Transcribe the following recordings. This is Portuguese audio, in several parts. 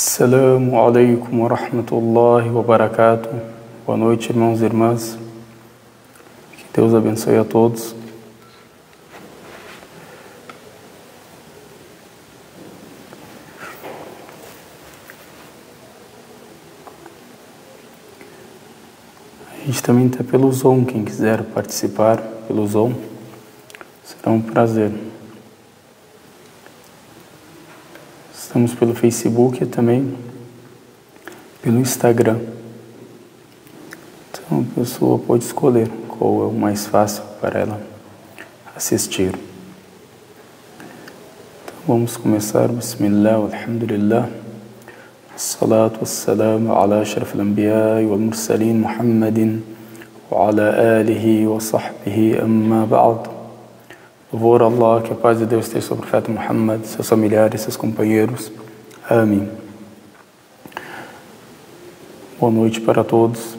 Assalamu alaikum wa rahmatullahi wa barakatuh. Boa noite, irmãos e irmãs. Que Deus abençoe a todos. A gente também está pelo Zoom, quem quiser participar pelo Zoom, será um prazer. Estamos pelo Facebook e também pelo Instagram. Então a pessoa pode escolher qual é o mais fácil para ela assistir. Então vamos começar. Bismillah, alhamdulillah. As-salatu was-salamu ala ashrafil anbiya'i wal mursalin Muhammadin wa ala alihi wa sahbihi amma ba'd. Louvor a Allah, que a paz de Deus esteja sobre o profeta Muhammad, seus familiares, seus companheiros. Amém. Boa noite para todos.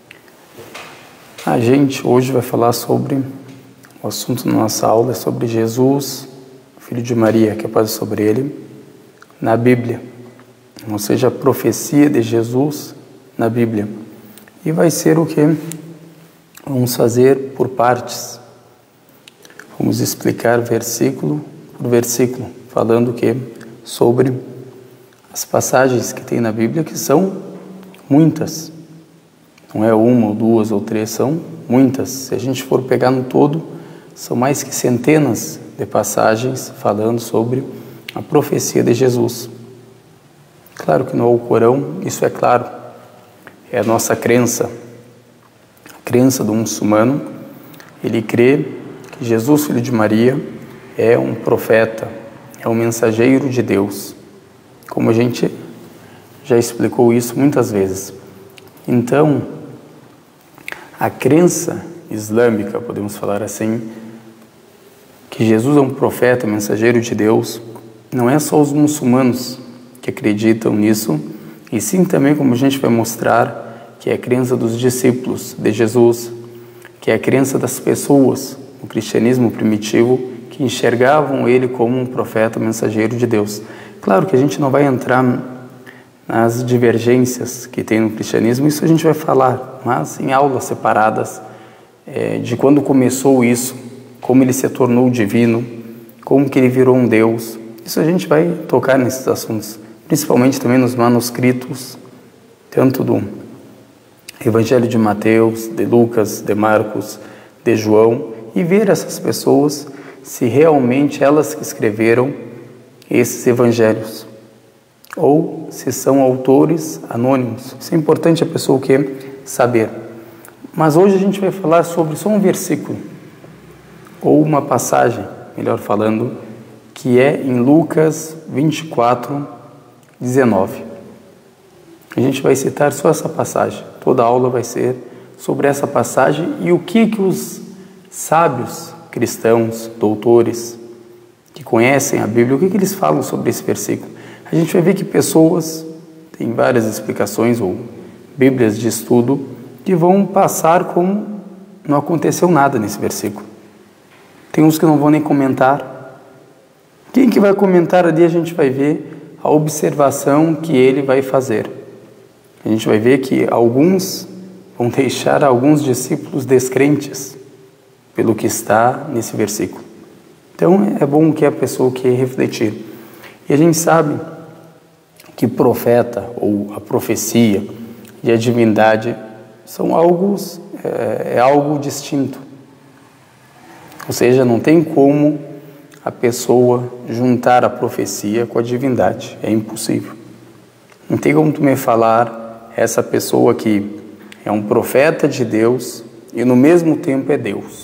A gente hoje vai falar sobre, o assunto da nossa aula é sobre Jesus, filho de Maria, que a paz é sobre ele, na Bíblia. Ou seja, a profecia de Jesus na Bíblia. E vai ser o que? Vamos fazer por partes. Vamos explicar versículo por versículo, falando sobre as passagens que tem na Bíblia, que são muitas. Não é uma ou duas ou três, são muitas. Se a gente for pegar no todo, são mais que centenas de passagens falando sobre a profecia de Jesus. Claro que no Alcorão, isso é claro, é a nossa crença, a crença do muçulmano. Ele crê que Jesus, filho de Maria, é um profeta, é um mensageiro de Deus. Como a gente já explicou isso muitas vezes. Então, a crença islâmica, podemos falar assim, que Jesus é um profeta, mensageiro de Deus, não é só os muçulmanos que acreditam nisso, e sim também, como a gente vai mostrar, que é a crença dos discípulos de Jesus, que é a crença das pessoas no cristianismo primitivo, que enxergavam ele como um profeta, mensageiro de Deus. Claro que a gente não vai entrar nas divergências que tem no cristianismo, isso a gente vai falar, mas em aulas separadas, de quando começou isso, como ele se tornou divino, como que ele virou um Deus. Isso a gente vai tocar nesses assuntos, principalmente também nos manuscritos, tanto do Evangelho de Mateus, de Lucas, de Marcos, de João, e ver essas pessoas, se realmente elas que escreveram esses evangelhos, ou se são autores anônimos. Isso é importante a pessoa saber. Mas hoje a gente vai falar sobre só um versículo, ou uma passagem, melhor falando, que é em Lucas 24, 19. A gente vai citar só essa passagem. Toda a aula vai ser sobre essa passagem e o que os sábios cristãos, doutores, que conhecem a Bíblia, o que eles falam sobre esse versículo. A gente vai ver que pessoas, tem várias explicações ou bíblias de estudo, que vão passar como não aconteceu nada nesse versículo. Tem uns que não vão nem comentar. Quem que vai comentar ali, a gente vai ver a observação que ele vai fazer. A gente vai ver que alguns vão deixar alguns discípulos descrentes pelo que está nesse versículo. Então, é bom que a pessoa refletir. E a gente sabe que profeta, ou a profecia e a divindade são algo distinto. Ou seja, não tem como a pessoa juntar a profecia com a divindade. É impossível. Não tem como tu me falar essa pessoa que é um profeta de Deus e no mesmo tempo é Deus.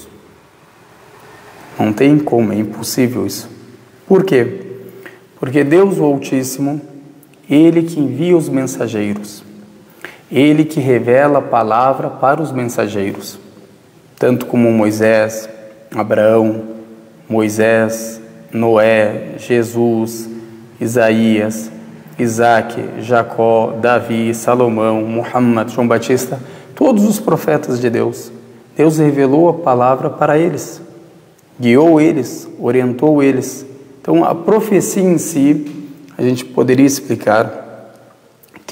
Não tem como, é impossível isso. Por quê? Porque Deus, o Altíssimo, Ele que envia os mensageiros, Ele que revela a palavra para os mensageiros, tanto como Moisés, Abraão, Moisés, Noé, Jesus, Isaías, Isaac, Jacó, Davi, Salomão, Muhammad, João Batista, todos os profetas de Deus. Deus revelou a palavra para eles, guiou eles, orientou eles. Então, a profecia em si, a gente poderia explicar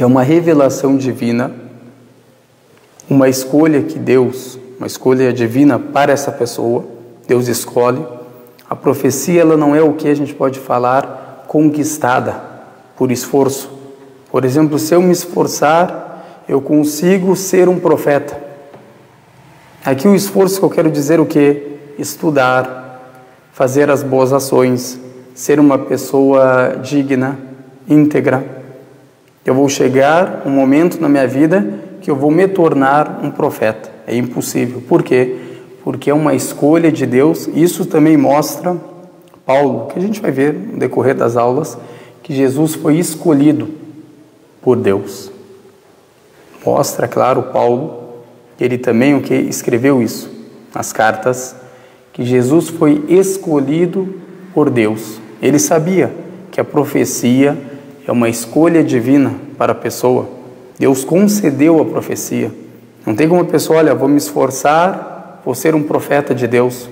que é uma revelação divina, uma escolha que Deus, uma escolha divina para essa pessoa, Deus escolhe. A profecia, ela não é o que a gente pode falar conquistada por esforço. Por exemplo, se eu me esforçar, eu consigo ser um profeta. Aqui o esforço que eu quero dizer o quê? Estudar, fazer as boas ações, ser uma pessoa digna, íntegra. Eu vou chegar um momento na minha vida que eu vou me tornar um profeta. É impossível. Por quê? Porque é uma escolha de Deus. Isso também mostra Paulo, que a gente vai ver no decorrer das aulas, que Jesus foi escolhido por Deus. Mostra, claro, Paulo, que ele também o que escreveu isso nas cartas, que Jesus foi escolhido por Deus. Ele sabia que a profecia é uma escolha divina para a pessoa. Deus concedeu a profecia. Não tem como a pessoa, olha, vou me esforçar, vou ser um profeta de Deus.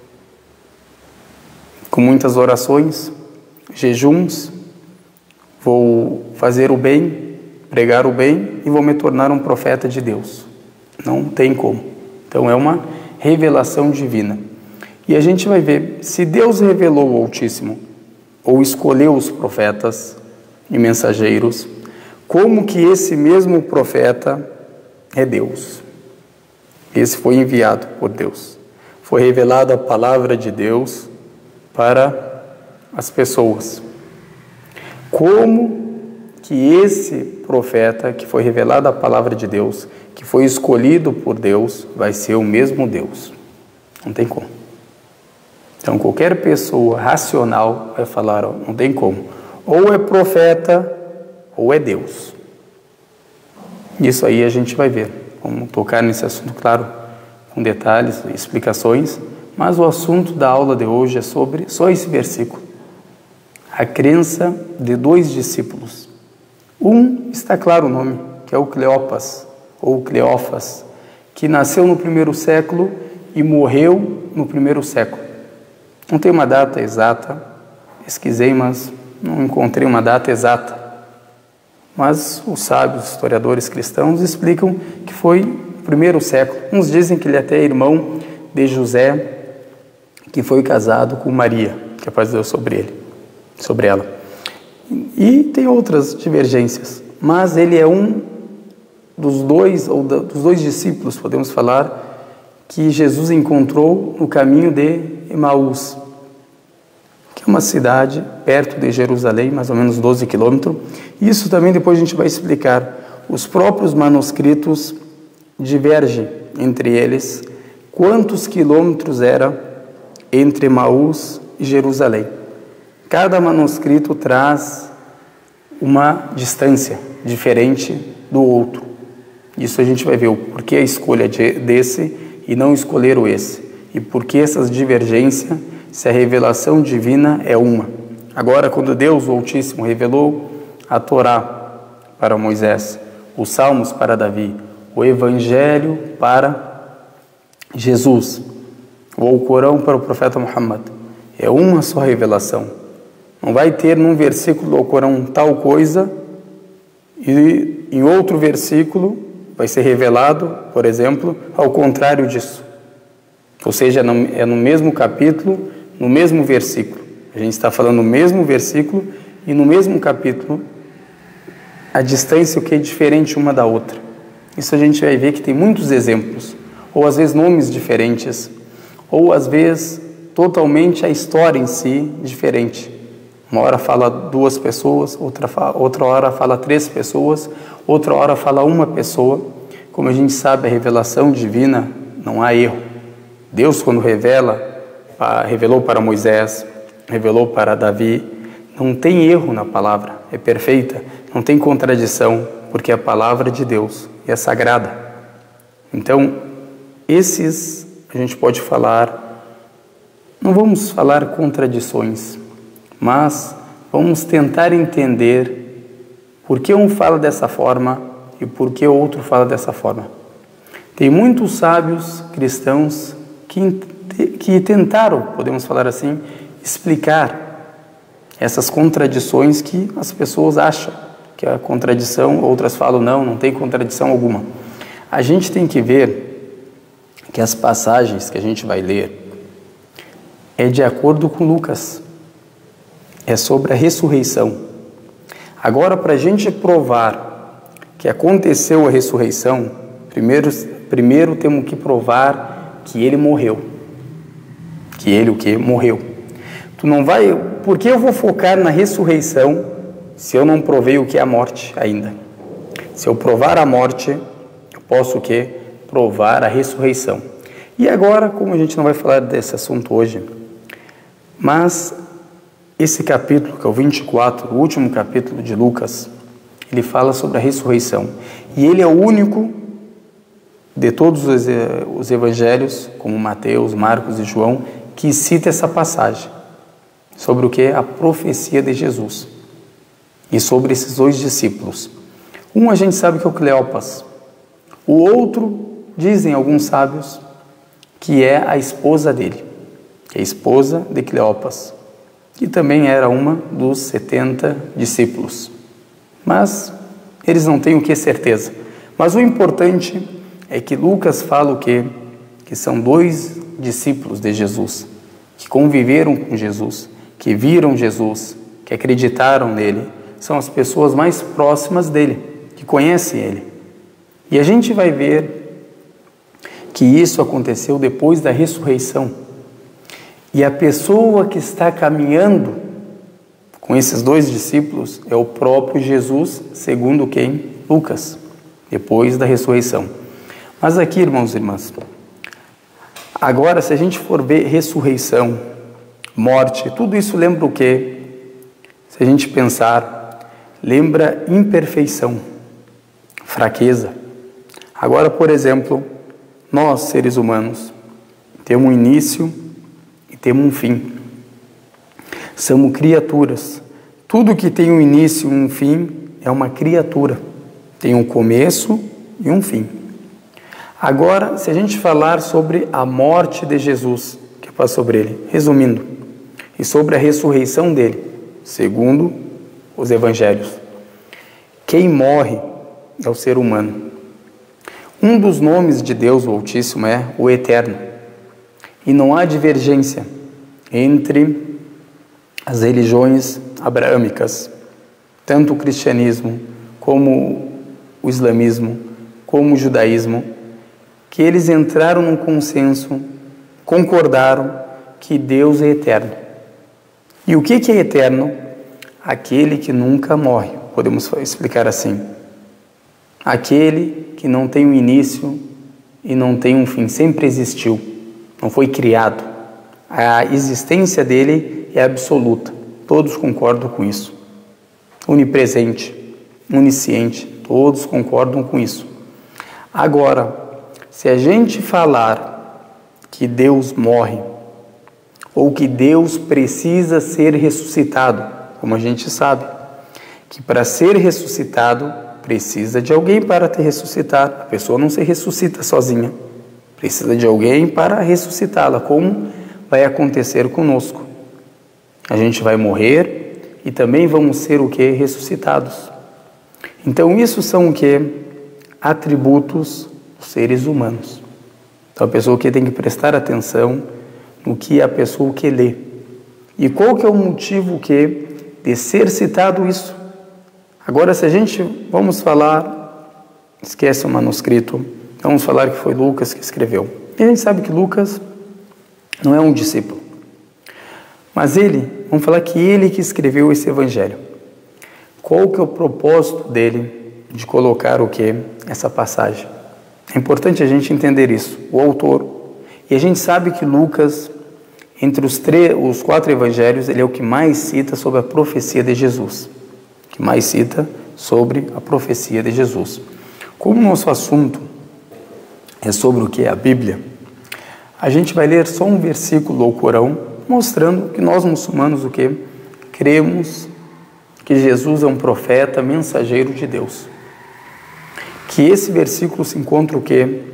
Com muitas orações, jejuns, vou fazer o bem, pregar o bem e vou me tornar um profeta de Deus. Não tem como. Então é uma revelação divina. E a gente vai ver, se Deus revelou o Altíssimo, ou escolheu os profetas e mensageiros, como que esse mesmo profeta é Deus? Esse foi enviado por Deus. Foi revelada a palavra de Deus para as pessoas. Como que esse profeta, que foi revelada a palavra de Deus, que foi escolhido por Deus, vai ser o mesmo Deus? Não tem como. Então qualquer pessoa racional vai falar, ó, não tem como. Ou é profeta, ou é Deus. Isso aí a gente vai ver. Vamos tocar nesse assunto, claro, com detalhes e explicações, mas o assunto da aula de hoje é sobre só esse versículo. A crença de 2 discípulos. Um, está claro o nome, que é o Cleopas, ou Cleófas, que nasceu no 1º século e morreu no 1º século. Não tem uma data exata, pesquisei, mas não encontrei uma data exata. Mas os sábios, historiadores cristãos, explicam que foi no 1º século. Uns dizem que ele até é irmão de José, que foi casado com Maria, que a paz de Deus sobre ela. E tem outras divergências, mas ele é um dos dois discípulos, podemos falar, que Jesus encontrou no caminho de Emaús, que é uma cidade perto de Jerusalém, mais ou menos 12 quilômetros. Isso também depois a gente vai explicar. Os próprios manuscritos divergem entre eles quantos quilômetros era entre Emaús e Jerusalém. Cada manuscrito traz uma distância diferente do outro. Isso a gente vai ver o porquê a escolha desse e não escolher o esse. E por que essas divergências, se a revelação divina é uma. Agora, quando Deus, o Altíssimo, revelou a Torá para Moisés, os Salmos para Davi, o Evangelho para Jesus, ou o Corão para o profeta Muhammad, é uma só revelação. Não vai ter num versículo do Corão tal coisa e em outro versículo vai ser revelado, por exemplo, ao contrário disso. Ou seja, é no mesmo capítulo, no mesmo versículo. A gente está falando no mesmo versículo e no mesmo capítulo, a distância o que é diferente uma da outra. Isso a gente vai ver que tem muitos exemplos, ou às vezes nomes diferentes, ou às vezes totalmente a história em si diferente. Uma hora fala 2 pessoas, outra hora fala 3 pessoas, outra hora fala 1 pessoa. Como a gente sabe, a revelação divina não há erro. Deus, quando revelou para Moisés, revelou para Davi, não tem erro na palavra, é perfeita, não tem contradição, porque é a palavra de Deus e é sagrada. Então, esses a gente pode falar, não vamos falar contradições, mas vamos tentar entender por que um fala dessa forma e por que o outro fala dessa forma. Tem muitos sábios cristãos que tentaram, podemos falar assim, explicar essas contradições que as pessoas acham que é a contradição, outras falam não tem contradição alguma. A gente tem que ver que as passagens que a gente vai ler é de acordo com Lucas, é sobre a ressurreição. Agora, para a gente provar que aconteceu a ressurreição, primeiro temos que provar que ele morreu. Que ele o quê? Morreu. Tu não vai... Por que eu vou focar na ressurreição se eu não provei o que é a morte ainda? Se eu provar a morte, eu posso o quê? Provar a ressurreição. E agora, como a gente não vai falar desse assunto hoje, mas esse capítulo, que é o 24, o último capítulo de Lucas, ele fala sobre a ressurreição. E ele é o único de todos os evangelhos, como Mateus, Marcos e João, que cita essa passagem sobre o que é a profecia de Jesus e sobre esses dois discípulos. Um a gente sabe que é o Cleopas, o outro, dizem alguns sábios, que é a esposa dele, que é a esposa de Cleopas, que também era uma dos 70 discípulos. Mas eles não têm o que certeza. Mas o importante é que Lucas fala o quê? Que são dois discípulos de Jesus, que conviveram com Jesus, que viram Jesus, que acreditaram nele, são as pessoas mais próximas dele, que conhecem ele. E a gente vai ver que isso aconteceu depois da ressurreição. E a pessoa que está caminhando com esses dois discípulos é o próprio Jesus, segundo quem? Lucas, depois da ressurreição. Mas aqui, irmãos e irmãs, agora se a gente for ver ressurreição, morte, tudo isso lembra o quê? Se a gente pensar, lembra imperfeição, fraqueza. Agora, por exemplo, nós, seres humanos, temos um início e temos um fim. Somos criaturas. Tudo que tem um início e um fim é uma criatura. Tem um começo e um fim. Agora, se a gente falar sobre a morte de Jesus, que é sobre ele, resumindo, e sobre a ressurreição dele, segundo os evangelhos, quem morre é o ser humano. Um dos nomes de Deus, o Altíssimo, é o Eterno. E não há divergência entre as religiões abraâmicas, tanto o cristianismo, como o islamismo, como o judaísmo, que eles entraram num consenso, concordaram que Deus é eterno. E o que é eterno? Aquele que nunca morre, podemos explicar assim. Aquele que não tem um início e não tem um fim, sempre existiu, não foi criado. A existência dele é absoluta, todos concordam com isso. Onipresente, onisciente, todos concordam com isso. Agora, se a gente falar que Deus morre, ou que Deus precisa ser ressuscitado, como a gente sabe, que para ser ressuscitado precisa de alguém para te ressuscitar. A pessoa não se ressuscita sozinha, precisa de alguém para ressuscitá-la, como vai acontecer conosco. A gente vai morrer e também vamos ser o que? Ressuscitados. Então isso são o que? Atributos dos seres humanos. Então a pessoa que tem que prestar atenção no que a pessoa que lê. E qual que é o motivo que de ser citado isso? Agora se a gente, vamos falar, esquece o manuscrito, vamos falar que foi Lucas que escreveu. E a gente sabe que Lucas não é um discípulo. Mas vamos falar que ele que escreveu esse evangelho. Qual que é o propósito dele de colocar o que? Essa passagem. É importante a gente entender isso. O autor, e a gente sabe que Lucas, entre os 4 evangelhos, ele é o que mais cita sobre a profecia de Jesus. Que mais cita sobre a profecia de Jesus. Como o nosso assunto é sobre o que é a Bíblia, a gente vai ler só um versículo do Corão, mostrando que nós muçulmanos o que? Cremos que Jesus é um profeta, mensageiro de Deus. Que esse versículo se encontra o que?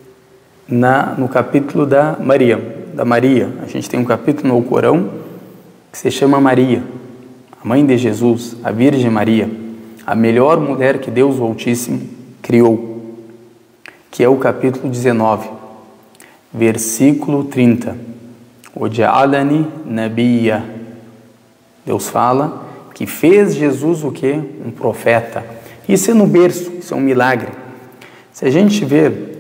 No capítulo da Maria. A gente tem um capítulo no Corão que se chama Maria, a mãe de Jesus, a Virgem Maria. a melhor mulher que Deus o Altíssimo criou, que é o capítulo 19, versículo 30. Oja'alani nabiyya. Deus fala que fez Jesus o quê? Um profeta. Isso é no berço, isso é um milagre. Se a gente ver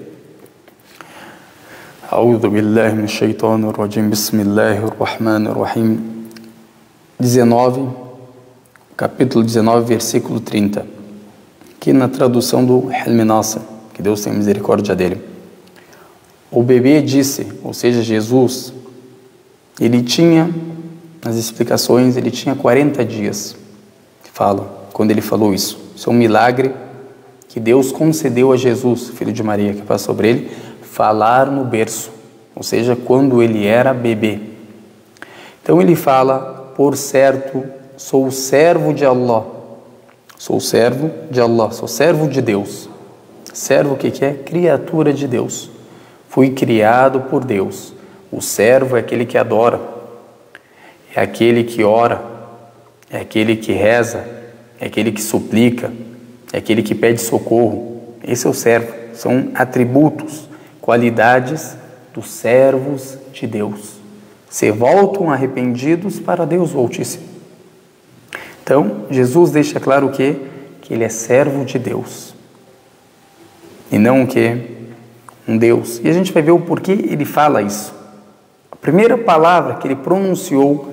A'udhu billahi minash shaitanir rajim, bismillahir rahmanir rahim, 19, capítulo 19, versículo 30, aqui na tradução do Helminassa, que Deus tenha misericórdia dele. O bebê disse, ou seja, Jesus, ele tinha, nas explicações, ele tinha 40 dias, falam, quando ele falou isso. Isso é um milagre que Deus concedeu a Jesus, filho de Maria, que passa sobre ele, falar no berço, ou seja, quando ele era bebê. Então ele fala, por certo, sou servo de Allah, sou servo de Allah, sou servo de Deus. Servo o que é? Criatura de Deus. Fui criado por Deus. O servo é aquele que adora, é aquele que ora, é aquele que reza, é aquele que suplica, é aquele que pede socorro. Esse é o servo. São atributos, qualidades dos servos de Deus. Se voltam arrependidos para Deus o Altíssimo. Então, Jesus deixa claro o quê? Que ele é servo de Deus. E não o quê? Um Deus. E a gente vai ver o porquê ele fala isso. A primeira palavra que ele pronunciou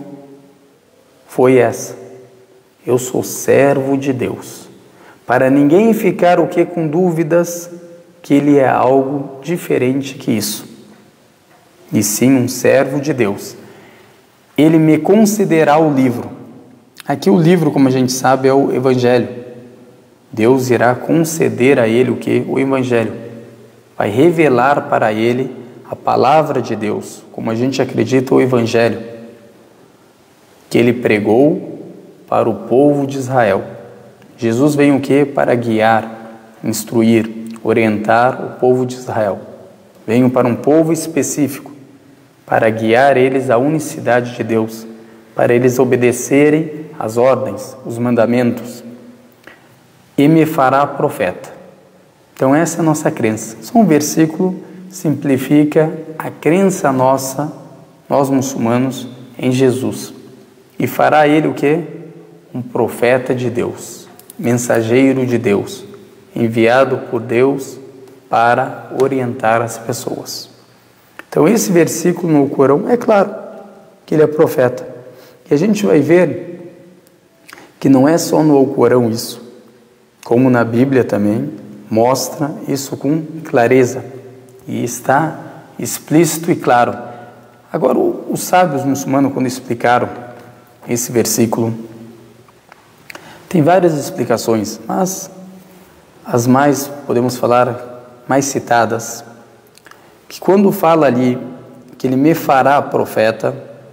foi essa: eu sou servo de Deus. Para ninguém ficar o quê? Com dúvidas que ele é algo diferente que isso. E sim um servo de Deus. Ele me concederá o livro. Aqui o livro, como a gente sabe, é o Evangelho. Deus irá conceder a ele o quê? O Evangelho. Vai revelar para ele a palavra de Deus, como a gente acredita o Evangelho, que ele pregou para o povo de Israel. Jesus vem o quê? Para guiar, instruir, orientar o povo de Israel. Venho para um povo específico, para guiar eles à unicidade de Deus, para eles obedecerem às ordens, os mandamentos. E me fará profeta. Então essa é a nossa crença. Só um versículo simplifica a crença nossa, nós muçulmanos, em Jesus. E fará ele o quê? Um profeta de Deus, mensageiro de Deus, enviado por Deus para orientar as pessoas. Então esse versículo no Corão, é claro que ele é profeta. E a gente vai ver que não é só no Corão isso, como na Bíblia também, mostra isso com clareza. E está explícito e claro. Agora, os sábios muçulmanos, quando explicaram esse versículo, tem várias explicações, mas as mais, podemos falar, mais citadas, que quando fala ali que ele me fará profeta,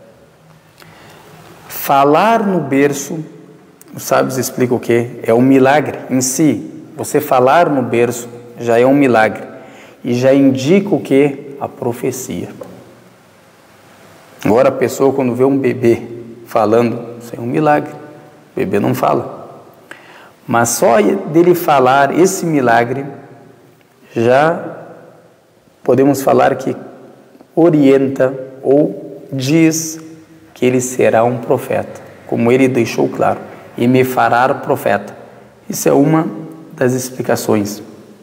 falar no berço, os sábios explicam o quê? É um milagre em si. Você falar no berço já é um milagre e já indica o quê? A profecia. Agora a pessoa, quando vê um bebê falando, isso é um milagre. O bebê não fala. Mas só dele falar esse milagre, já podemos falar que orienta ou diz que ele será um profeta, como ele deixou claro, e me fará profeta. Isso é uma das explicações.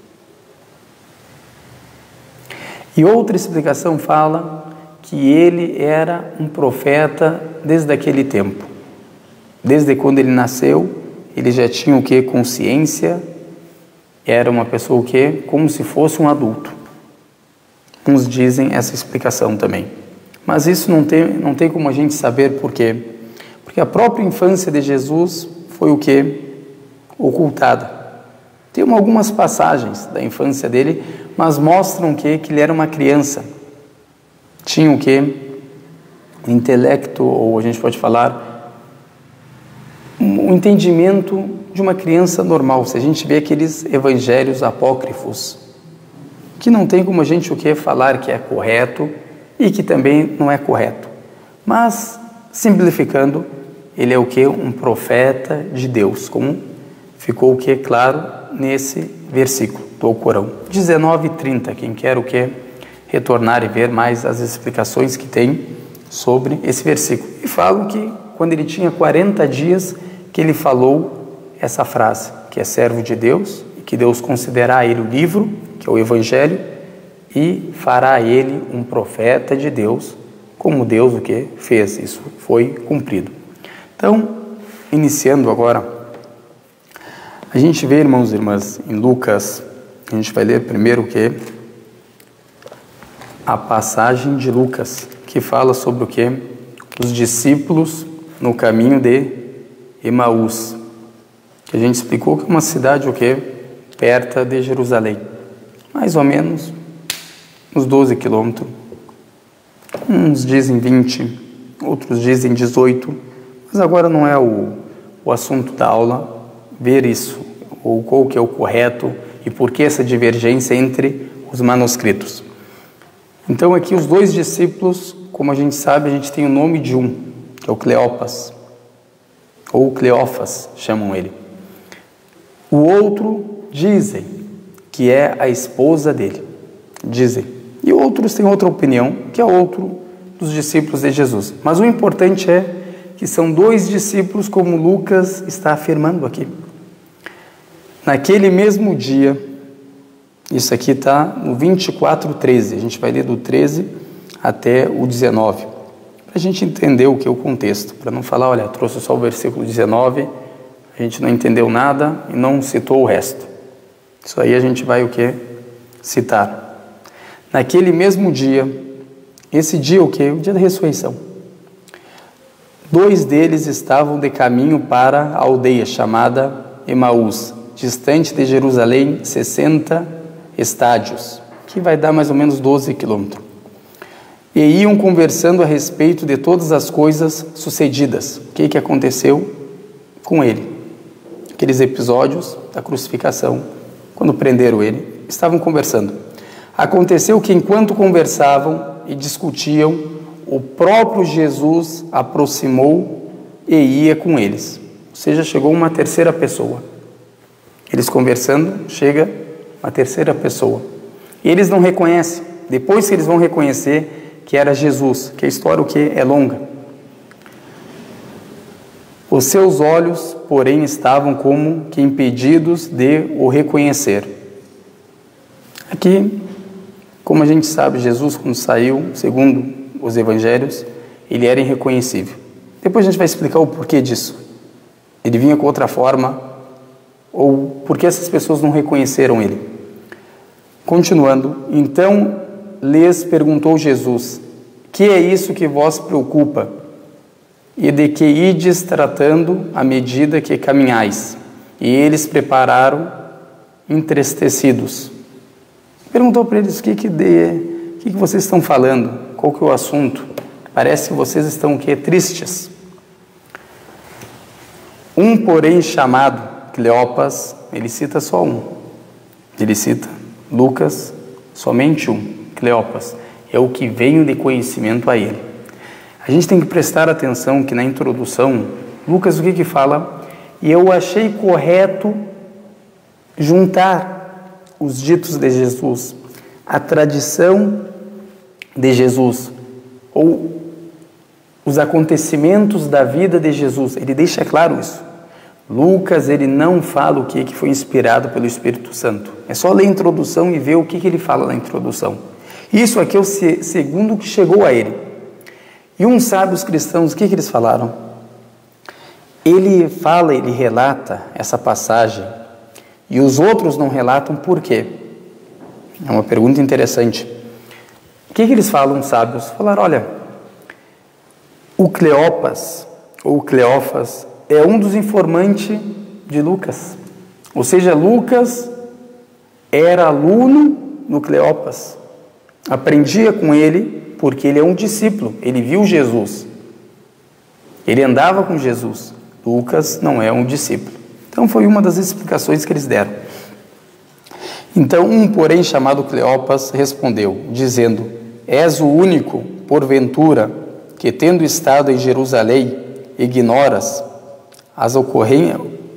E outra explicação fala que ele era um profeta desde aquele tempo. Desde quando ele nasceu, ele já tinha o que? Consciência, era uma pessoa o que? Como se fosse um adulto. Uns dizem essa explicação também. Mas isso não tem como a gente saber por quê. Porque a própria infância de Jesus foi o que? Ocultada. Tem algumas passagens da infância dele, mas mostram que ele era uma criança. Tinha o que? O intelecto, ou a gente pode falar, o entendimento de uma criança normal. Se a gente vê aqueles evangelhos apócrifos, que não tem como a gente o que? Falar que é correto e que também não é correto. Mas, simplificando, ele é o que? Um profeta de Deus, como ficou o que? Claro, nesse versículo do Alcorão. 19:30, quem quer o que? Retornar e ver mais as explicações que tem sobre esse versículo. E falam que quando ele tinha 40 dias que ele falou essa frase, que é servo de Deus, e que Deus considerará ele o livro, que é o Evangelho, e fará ele um profeta de Deus, como Deus o que fez. Isso foi cumprido. Então, iniciando agora, a gente vê, irmãos e irmãs, em Lucas, a gente vai ler primeiro o que? A passagem de Lucas, que fala sobre o que? Os discípulos no caminho de Emaús, que a gente explicou que é uma cidade o que? Perto de Jerusalém, mais ou menos uns 12 quilômetros, uns dizem 20, outros dizem 18, mas agora não é o assunto da aula ver isso, ou qual que é o correto e por que essa divergência entre os manuscritos. Então aqui os dois discípulos, como a gente sabe, a gente tem o nome de um, que é o Cleopas, ou Cleófas, chamam ele. O outro dizem que é a esposa dele, dizem. E outros têm outra opinião, que é outro dos discípulos de Jesus. Mas o importante é que são dois discípulos, como Lucas está afirmando aqui. Naquele mesmo dia, isso aqui está no 24:13, a gente vai ler do 13 até o 19, para a gente entender o que é o contexto, para não falar, olha, trouxe só o versículo 19, a gente não entendeu nada e não citou o resto. Isso aí a gente vai o que? Citar. Naquele mesmo dia, esse dia o que? O dia da ressurreição. 2 deles estavam de caminho para a aldeia chamada Emaús, distante de Jerusalém 60 estádios, que vai dar mais ou menos 12 quilômetros. E iam conversando a respeito de todas as coisas sucedidas. O que aconteceu com ele? Aqueles episódios da crucificação, quando prenderam ele, estavam conversando. Aconteceu que enquanto conversavam e discutiam, o próprio Jesus aproximou e ia com eles. Ou seja, chegou uma terceira pessoa. Eles conversando, chega uma terceira pessoa. E eles não reconhecem. Depois que eles vão reconhecer que era Jesus, que a história o que é longa. Os seus olhos, porém, estavam como que impedidos de o reconhecer. Aqui, como a gente sabe, Jesus, quando saiu, segundo os evangelhos, ele era irreconhecível. Depois a gente vai explicar o porquê disso. Ele vinha com outra forma, ou por que essas pessoas não reconheceram ele. Continuando, então lhes perguntou Jesus: que é isso que vos preocupa? E de que ides tratando à medida que caminhais? E eles prepararam entristecidos. Perguntou para eles: o que vocês estão falando? Qual que é o assunto? Parece que vocês estão o quê? Tristes. Um, porém, chamado Cleopas, ele cita só um. Ele cita Lucas, somente um, Cleopas. É o que veio de conhecimento a ele. A gente tem que prestar atenção que na introdução, Lucas o que fala? E eu achei correto juntar os ditos de Jesus, a tradição de Jesus, ou os acontecimentos da vida de Jesus. Ele deixa claro isso. Lucas, ele não fala o que foi inspirado pelo Espírito Santo. É só ler a introdução e ver o que ele fala na introdução. Isso aqui é o segundo que chegou a ele. E uns sábios cristãos, o que eles falaram? Ele fala, ele relata essa passagem, e os outros não relatam por quê? É uma pergunta interessante. O que eles falam, sábios? Falaram, olha, o Cleopas, ou Cleófas, é um dos informantes de Lucas. Ou seja, Lucas era aluno no Cleopas. Aprendia com ele porque ele é um discípulo. Ele viu Jesus. Ele andava com Jesus. Lucas não é um discípulo. Então foi uma das explicações que eles deram. Então um, porém, chamado Cleopas, respondeu, dizendo: és o único, porventura, que tendo estado em Jerusalém, ignoras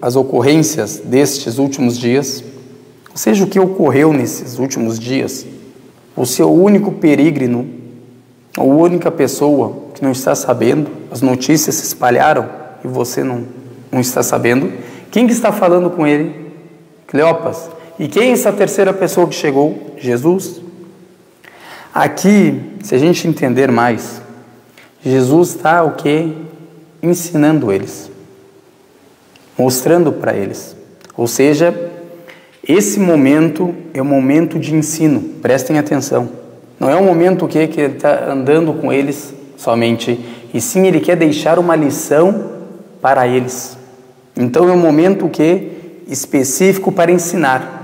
as ocorrências destes últimos dias, ou seja, o que ocorreu nesses últimos dias, o seu único peregrino, a única pessoa que não está sabendo, as notícias se espalharam e você não está sabendo, quem que está falando com ele? Cleopas. E quem é essa terceira pessoa que chegou? Jesus. Aqui, se a gente entender mais, Jesus está o quê? Ensinando eles, mostrando para eles. Ou seja, esse momento é um momento de ensino, prestem atenção. Não é um momento que ele está andando com eles somente, e sim ele quer deixar uma lição para eles. Então é um momento específico para ensinar.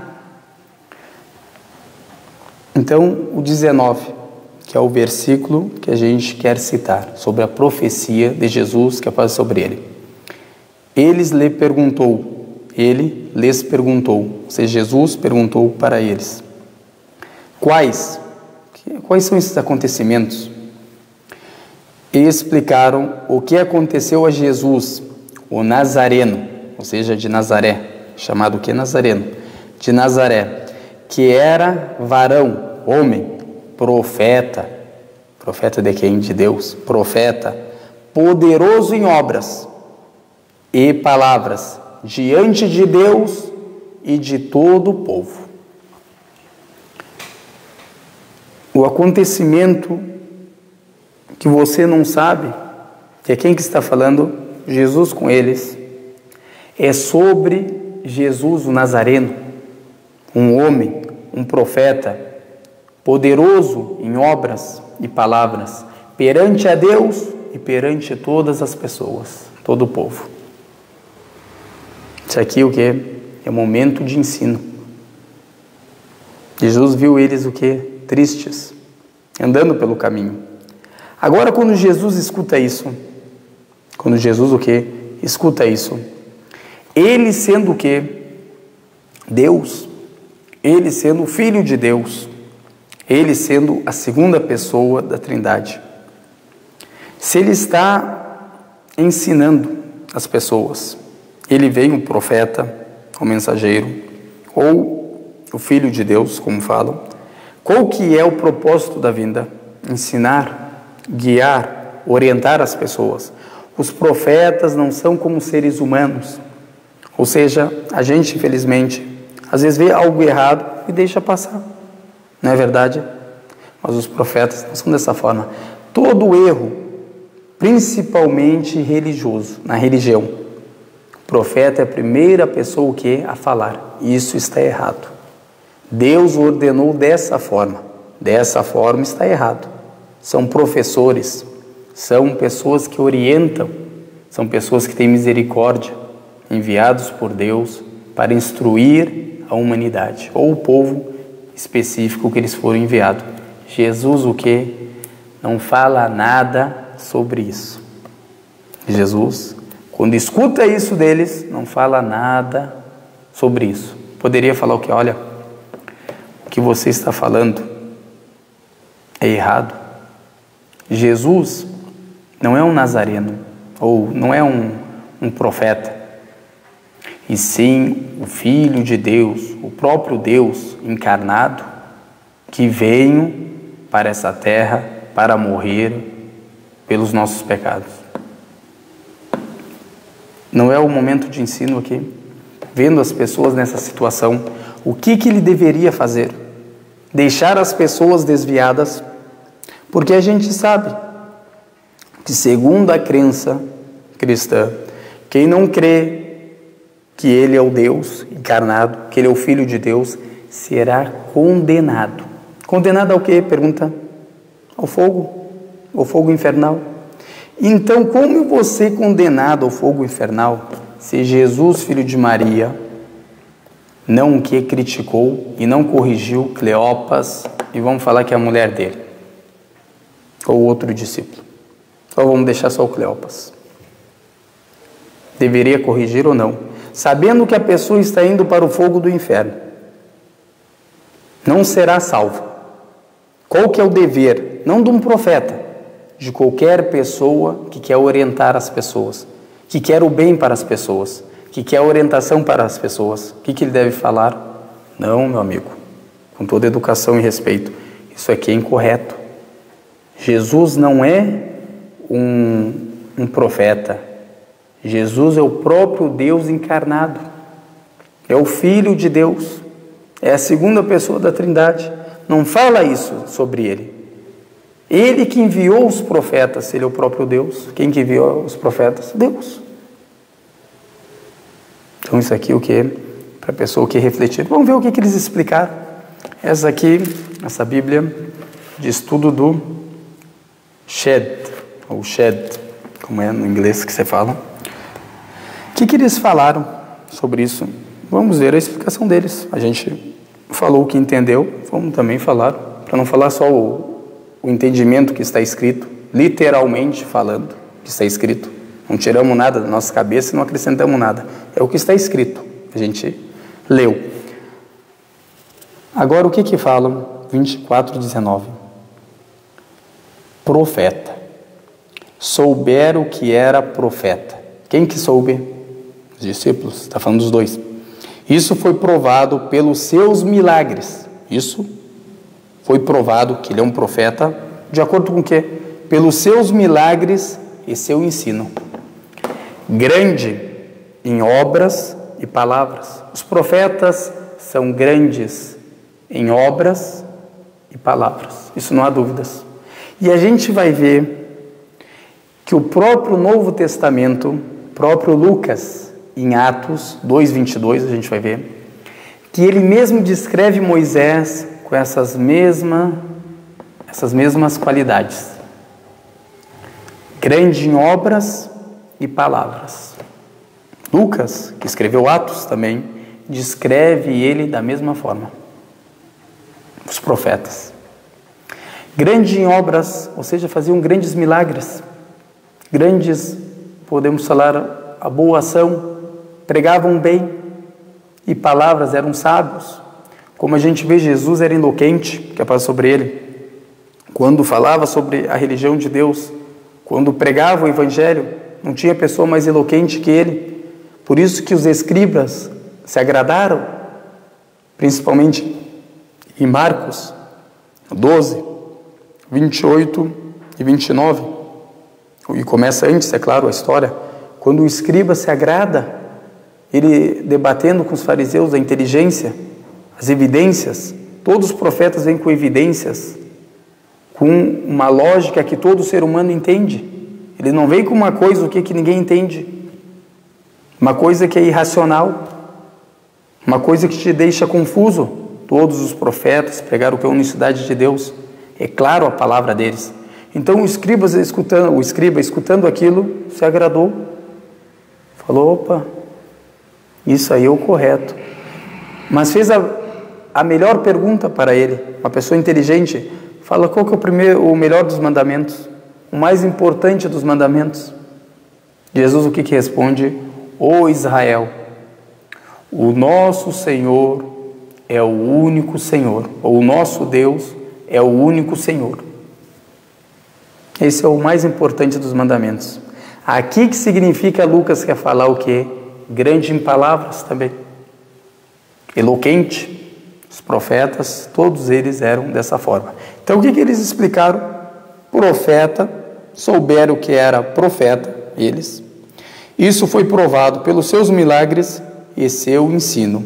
Então o 19, que é o versículo que a gente quer citar, sobre a profecia de Jesus que é paz sobre ele. Ele lhes perguntou, ou seja, Jesus perguntou para eles. Quais são esses acontecimentos? E explicaram o que aconteceu a Jesus, o Nazareno, ou seja, de Nazaré, chamado o que? Nazareno, de Nazaré, que era varão, homem, profeta de quem? De Deus, profeta, poderoso em obras e palavras, diante de Deus e de todo o povo. O acontecimento que você não sabe, que é quem que está falando? Jesus com eles, é sobre Jesus o Nazareno, um homem, um profeta, poderoso em obras e palavras, perante a Deus e perante todas as pessoas, todo o povo. Isso aqui o que? É um momento de ensino. Jesus viu eles o que? Tristes, andando pelo caminho. Agora quando Jesus escuta isso, quando Jesus o que? Escuta isso, ele sendo o que? Deus, ele sendo o Filho de Deus, ele sendo a segunda pessoa da Trindade. Se ele está ensinando as pessoas, ele vem o profeta, o mensageiro, ou o Filho de Deus, como falam, qual que é o propósito da vinda? Ensinar, guiar, orientar as pessoas. Os profetas não são como seres humanos, ou seja, a gente, infelizmente, às vezes vê algo errado e deixa passar. Não é verdade? Mas os profetas não são dessa forma. Todo erro, principalmente religioso, na religião, o profeta é a primeira pessoa a falar. Isso está errado. Deus ordenou dessa forma. Dessa forma está errado. São professores, são pessoas que orientam, são pessoas que têm misericórdia, enviados por Deus para instruir a humanidade, ou o povo específico que eles foram enviados. Jesus o que? Não fala nada sobre isso. Jesus, quando escuta isso deles, não fala nada sobre isso. Poderia falar o que? Olha, o que você está falando é errado. Jesus não é um nazareno, ou não é um profeta, e sim o Filho de Deus, o próprio Deus encarnado, que veio para essa terra para morrer pelos nossos pecados. Não é o momento de ensino aqui? Vendo as pessoas nessa situação, o que ele deveria fazer? Deixar as pessoas desviadas? Porque a gente sabe que, segundo a crença cristã, quem não crê que ele é o Deus encarnado, que ele é o Filho de Deus, será condenado. Condenado ao quê? Pergunta. Ao fogo infernal. Então, como eu vou ser condenado ao fogo infernal se Jesus, filho de Maria, não o que criticou e não corrigiu Cleopas, e vamos falar que é a mulher dele, ou outro discípulo, ou vamos deixar só o Cleopas? Deveria corrigir ou não? Sabendo que a pessoa está indo para o fogo do inferno, não será salva. Qual que é o dever, não de um profeta, de qualquer pessoa que quer orientar as pessoas, que quer o bem para as pessoas, que quer orientação para as pessoas. O que ele deve falar? Não, meu amigo, com toda educação e respeito, isso aqui é incorreto. Jesus não é um profeta. Jesus é o próprio Deus encarnado. É o Filho de Deus. É a segunda pessoa da Trindade. Não fala isso sobre ele. Ele que enviou os profetas, ele é o próprio Deus. Quem que enviou os profetas? Deus. Então isso aqui o que? Para a pessoa que refletir. Vamos ver o que eles explicaram. Essa Bíblia de estudo do Shed, ou Shed, como é no inglês que você fala. O que eles falaram sobre isso? Vamos ver a explicação deles. A gente falou o que entendeu, vamos também falar, para não falar só o entendimento que está escrito, literalmente falando, que está escrito. Não tiramos nada da nossa cabeça e não acrescentamos nada. É o que está escrito. A gente leu. Agora, o que falam? 24:19. Profeta. Souberam que era profeta. Quem que soube? Os discípulos. Está falando dos dois. Isso foi provado pelos seus milagres. Isso foi provado que ele é um profeta. De acordo com o quê? Pelos seus milagres e seu ensino. Grande em obras e palavras. Os profetas são grandes em obras e palavras. Isso não há dúvidas. E a gente vai ver que o próprio Novo Testamento, próprio Lucas, em Atos 2:22, a gente vai ver, que ele mesmo descreve Moisés com essas mesmas qualidades. Grande em obras e palavras. Lucas, que escreveu Atos também, descreve ele da mesma forma. Os profetas. Grande em obras, ou seja, faziam grandes milagres. Grandes, podemos falar, a boa ação, pregavam bem, e palavras, eram sábios. Como a gente vê, Jesus era eloquente, que é a paz sobre ele. Quando falava sobre a religião de Deus, quando pregava o evangelho, não tinha pessoa mais eloquente que ele. Por isso que os escribas se agradaram, principalmente em Marcos 12, 28 e 29. E começa antes, é claro, a história. Quando o escriba se agrada, ele debatendo com os fariseus a inteligência, as evidências. Todos os profetas vêm com evidências, com uma lógica que todo ser humano entende. Ele não vem com uma coisa que ninguém entende, uma coisa que é irracional, uma coisa que te deixa confuso. Todos os profetas pregaram que é a unicidade de Deus. É claro a palavra deles. Então o escriba escutando aquilo, se agradou. Falou, opa, isso aí é o correto. Mas fez a melhor pergunta para ele. Uma pessoa inteligente fala, qual que é o melhor dos mandamentos? O mais importante dos mandamentos? Jesus o que responde? Ó Israel, o nosso Senhor é o único Senhor. Ou o nosso Deus é o único Senhor. Esse é o mais importante dos mandamentos. Aqui que significa, Lucas quer falar o quê? Grande em palavras também. Eloquente. Os profetas, todos eles eram dessa forma. Então o que eles explicaram? Profeta, souberam que era profeta, eles. Isso foi provado pelos seus milagres e seu ensino.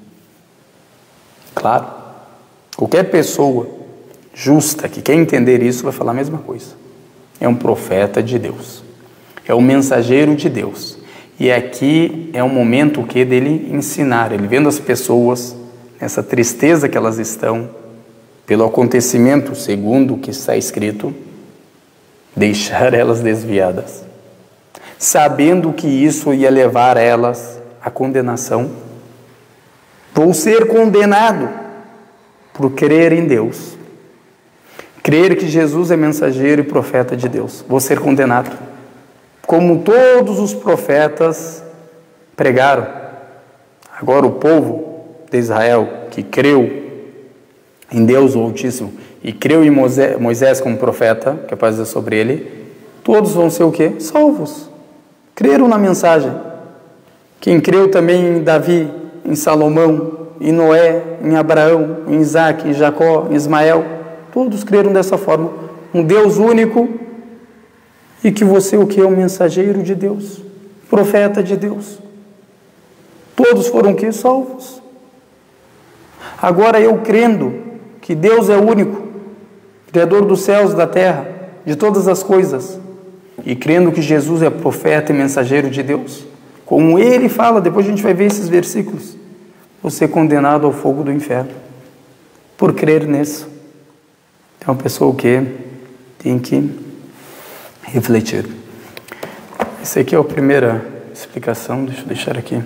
Claro, qualquer pessoa justa que quer entender isso vai falar a mesma coisa. É um profeta de Deus. É um mensageiro de Deus. E aqui é um momento dele ensinar. Ele vendo as pessoas nessa tristeza que elas estão, pelo acontecimento segundo o que está escrito, deixar elas desviadas, sabendo que isso ia levar elas à condenação. Vou ser condenado por crer em Deus, crer que Jesus é mensageiro e profeta de Deus. Vou ser condenado, como todos os profetas pregaram. Agora o povo de Israel, que creu em Deus o Altíssimo e creu em Moisés como profeta, que a paz é sobre ele, todos vão ser o quê? Salvos. Creram na mensagem Quem creu também em Davi, em Salomão, em Noé, em Abraão, em Isaac, em Jacó, em Ismael, todos creram dessa forma. Um Deus único e que você o que é um mensageiro de Deus, profeta de Deus. Todos foram o que? Salvos. Agora eu crendo que Deus é único, Criador dos céus e da terra, de todas as coisas, e crendo que Jesus é profeta e mensageiro de Deus, como ele fala, depois a gente vai ver esses versículos, você é condenado ao fogo do inferno, por crer nisso. É uma pessoa que tem que refletir. Essa aqui é a primeira explicação, deixa eu deixar aqui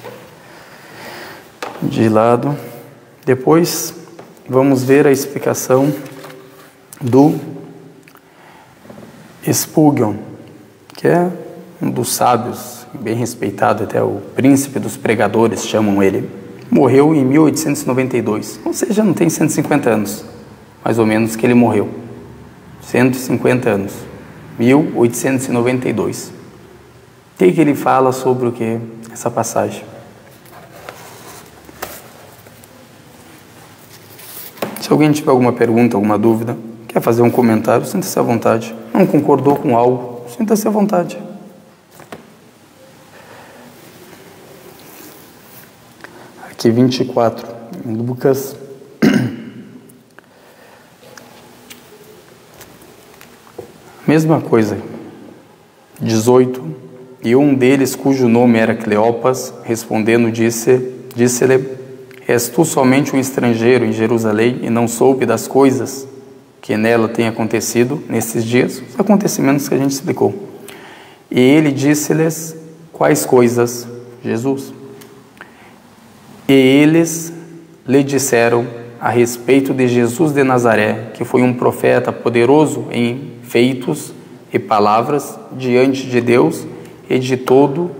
de lado. Depois vamos ver a explicação do Spurgeon, que é um dos sábios, bem respeitado, até o príncipe dos pregadores chamam ele. Morreu em 1892, ou seja, não tem 150 anos, mais ou menos, que ele morreu. 150 anos, 1892. O que ele fala sobre o que? Essa passagem. Se alguém tiver alguma pergunta, alguma dúvida, quer fazer um comentário, sinta-se à vontade. Não concordou com algo, sinta-se à vontade. Aqui 24, em Lucas. Mesma coisa. 18. E um deles, cujo nome era Cleopas, respondendo, disse-lhe: És tu somente um estrangeiro em Jerusalém e não soube das coisas que nela têm acontecido nesses dias? Os acontecimentos que a gente explicou. E ele disse-lhes: quais coisas? Jesus. E eles lhe disseram a respeito de Jesus de Nazaré, que foi um profeta poderoso em feitos e palavras diante de Deus e de todo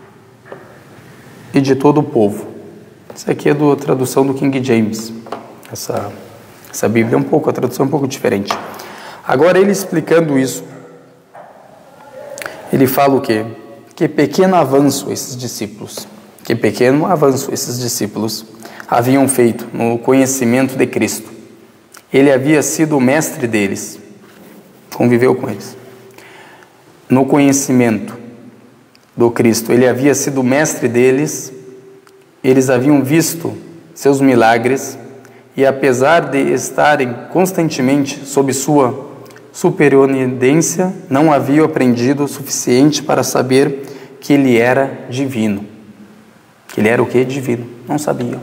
o povo. Isso aqui é da tradução do King James. Essa Bíblia a tradução é um pouco diferente. Agora ele explicando isso, ele fala o quê? Que pequeno avanço esses discípulos haviam feito no conhecimento de Cristo. Ele havia sido o mestre deles, conviveu com eles. No conhecimento do Cristo, ele havia sido o mestre deles, eles haviam visto seus milagres e, apesar de estarem constantemente sob sua superioridência, não haviam aprendido o suficiente para saber que ele era divino. Que ele era o que? Divino. Não sabiam.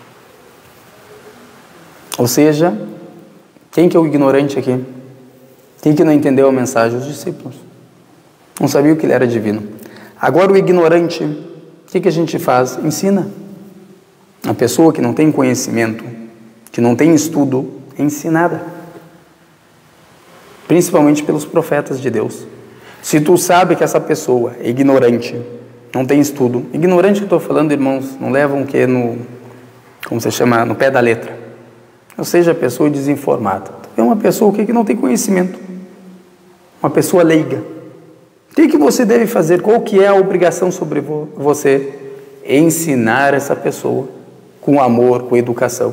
Ou seja, quem que é o ignorante aqui? Quem que não entendeu a mensagem? Os discípulos. Não sabiam que ele era divino. Agora o ignorante, o que a gente faz? Ensina. A pessoa que não tem conhecimento, que não tem estudo, é ensinada. Principalmente pelos profetas de Deus. Se tu sabe que essa pessoa é ignorante, não tem estudo, ignorante que eu estou falando, irmãos, não levam o que como se chama, no pé da letra. Ou seja, a pessoa desinformada. É uma pessoa que não tem conhecimento. Uma pessoa leiga. O que você deve fazer? Qual que é a obrigação sobre você? Ensinar essa pessoa com amor, com educação.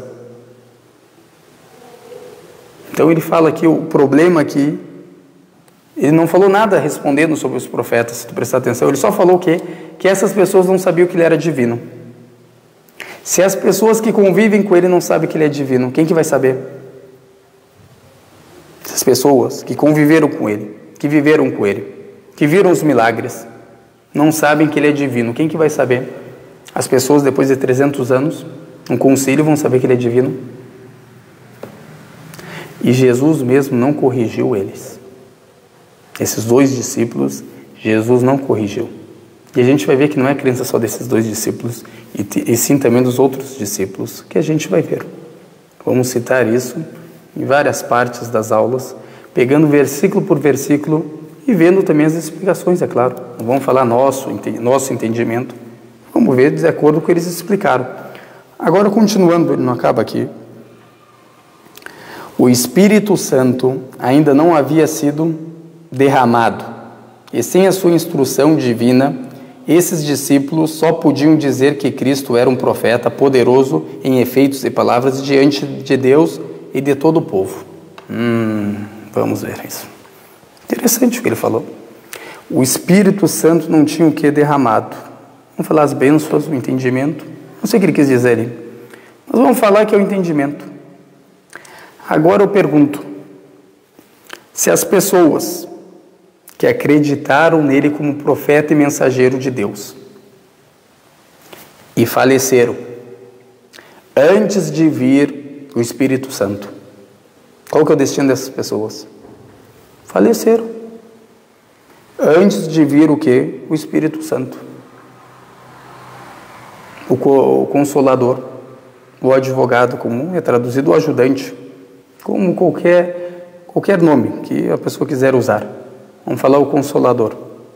Então ele fala que o problema aqui, ele não falou nada respondendo sobre os profetas, se tu prestar atenção, ele só falou que essas pessoas não sabiam que ele era divino. Se as pessoas que convivem com ele não sabem que ele é divino, quem que vai saber? As pessoas que conviveram com ele, que viveram com ele, que viram os milagres, não sabem que ele é divino, quem que vai saber? As pessoas depois de 300 anos, um concílio, vão saber que ele é divino. E Jesus mesmo não corrigiu eles. Esses dois discípulos, Jesus não corrigiu. E a gente vai ver que não é crença só desses dois discípulos, e sim também dos outros discípulos, que a gente vai ver. Vamos citar isso em várias partes das aulas, pegando versículo por versículo e vendo também as explicações, é claro. Não vamos falar nosso entendimento, vamos ver de acordo com o que eles explicaram. Agora, continuando, ele não acaba aqui. O Espírito Santo ainda não havia sido derramado, e sem a sua instrução divina, esses discípulos só podiam dizer que Cristo era um profeta poderoso em efeitos e palavras diante de Deus e de todo o povo. Vamos ver isso. Interessante o que ele falou. O Espírito Santo não tinha o que derramado. Vamos falar as bênçãos, o entendimento. Não sei o que ele quis dizer ali. Mas vamos falar que é o entendimento. Agora eu pergunto, se as pessoas que acreditaram nele como profeta e mensageiro de Deus e faleceram antes de vir o Espírito Santo, qual que é o destino dessas pessoas? Faleceram antes de vir o quê? O Espírito Santo, o Consolador, o advogado, como é traduzido, o ajudante, como qualquer nome que a pessoa quiser usar. Vamos falar o Consolador.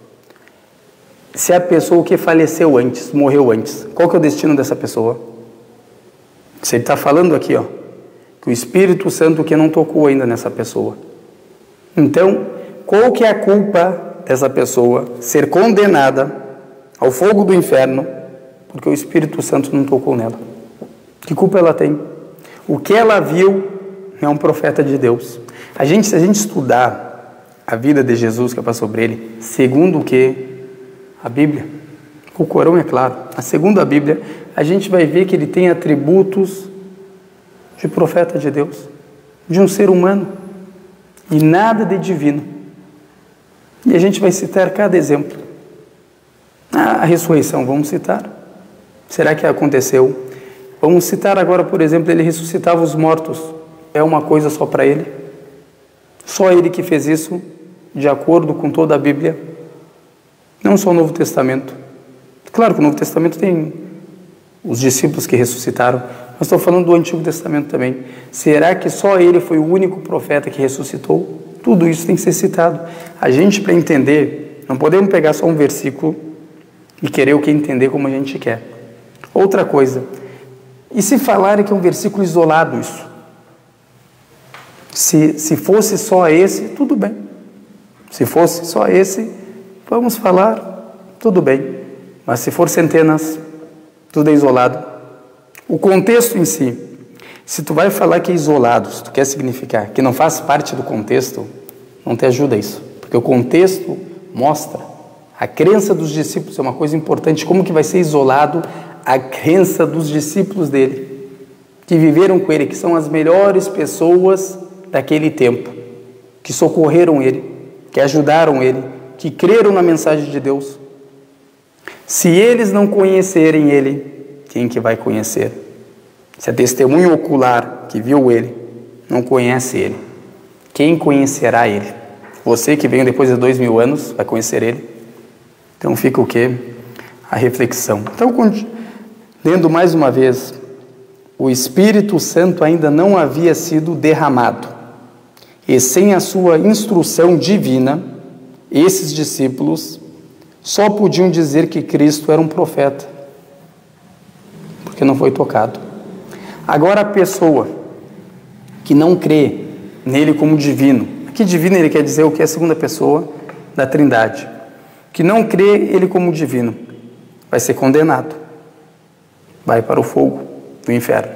Se a pessoa que faleceu antes, morreu antes, qual que é o destino dessa pessoa? Se ele está falando aqui, ó, que o Espírito Santo que não tocou ainda nessa pessoa. Então, qual que é a culpa dessa pessoa ser condenada ao fogo do inferno porque o Espírito Santo não tocou nela? Que culpa ela tem? O que ela viu é um profeta de Deus. Se a gente estudar a vida de Jesus que é sobre ele, segundo o que? A Bíblia. O Corão é claro. Mas segundo a Bíblia, a gente vai ver que ele tem atributos de profeta de Deus, de um ser humano, e nada de divino. E a gente vai citar cada exemplo. A ressurreição, vamos citar. Será que aconteceu? Vamos citar agora, por exemplo, ele ressuscitava os mortos. É uma coisa só para ele? Só ele que fez isso, de acordo com toda a Bíblia? Não só o Novo Testamento. Claro que o Novo Testamento tem os discípulos que ressuscitaram, mas estou falando do Antigo Testamento também. Será que só ele foi o único profeta que ressuscitou? Tudo isso tem que ser citado. A gente, para entender, não podemos pegar só um versículo e querer o que entender como a gente quer. Outra coisa, e se falarem que é um versículo isolado isso? Se fosse só esse, tudo bem. Se fosse só esse, vamos falar, tudo bem. Mas se for centenas, tudo é isolado. O contexto em si, se tu vai falar que é isolado, se tu quer significar que não faz parte do contexto, não te ajuda isso. Porque o contexto mostra. A crença dos discípulos é uma coisa importante. Como que vai ser isolado a crença dos discípulos dele, que viveram com ele, que são as melhores pessoas daquele tempo, que socorreram ele, que ajudaram ele, que creram na mensagem de Deus. Se eles não conhecerem ele, quem que vai conhecer? Se a testemunha ocular que viu ele não conhece ele, quem conhecerá ele? Você que veio depois de 2000 anos vai conhecer ele? Então fica o quê? A reflexão. Então, lendo mais uma vez, o Espírito Santo ainda não havia sido derramado, e sem a sua instrução divina, esses discípulos só podiam dizer que Cristo era um profeta, porque não foi tocado. Agora a pessoa que não crê nele como divino, aqui divino ele quer dizer o que é a segunda pessoa da Trindade, que não crê ele como divino, vai ser condenado, vai para o fogo do inferno.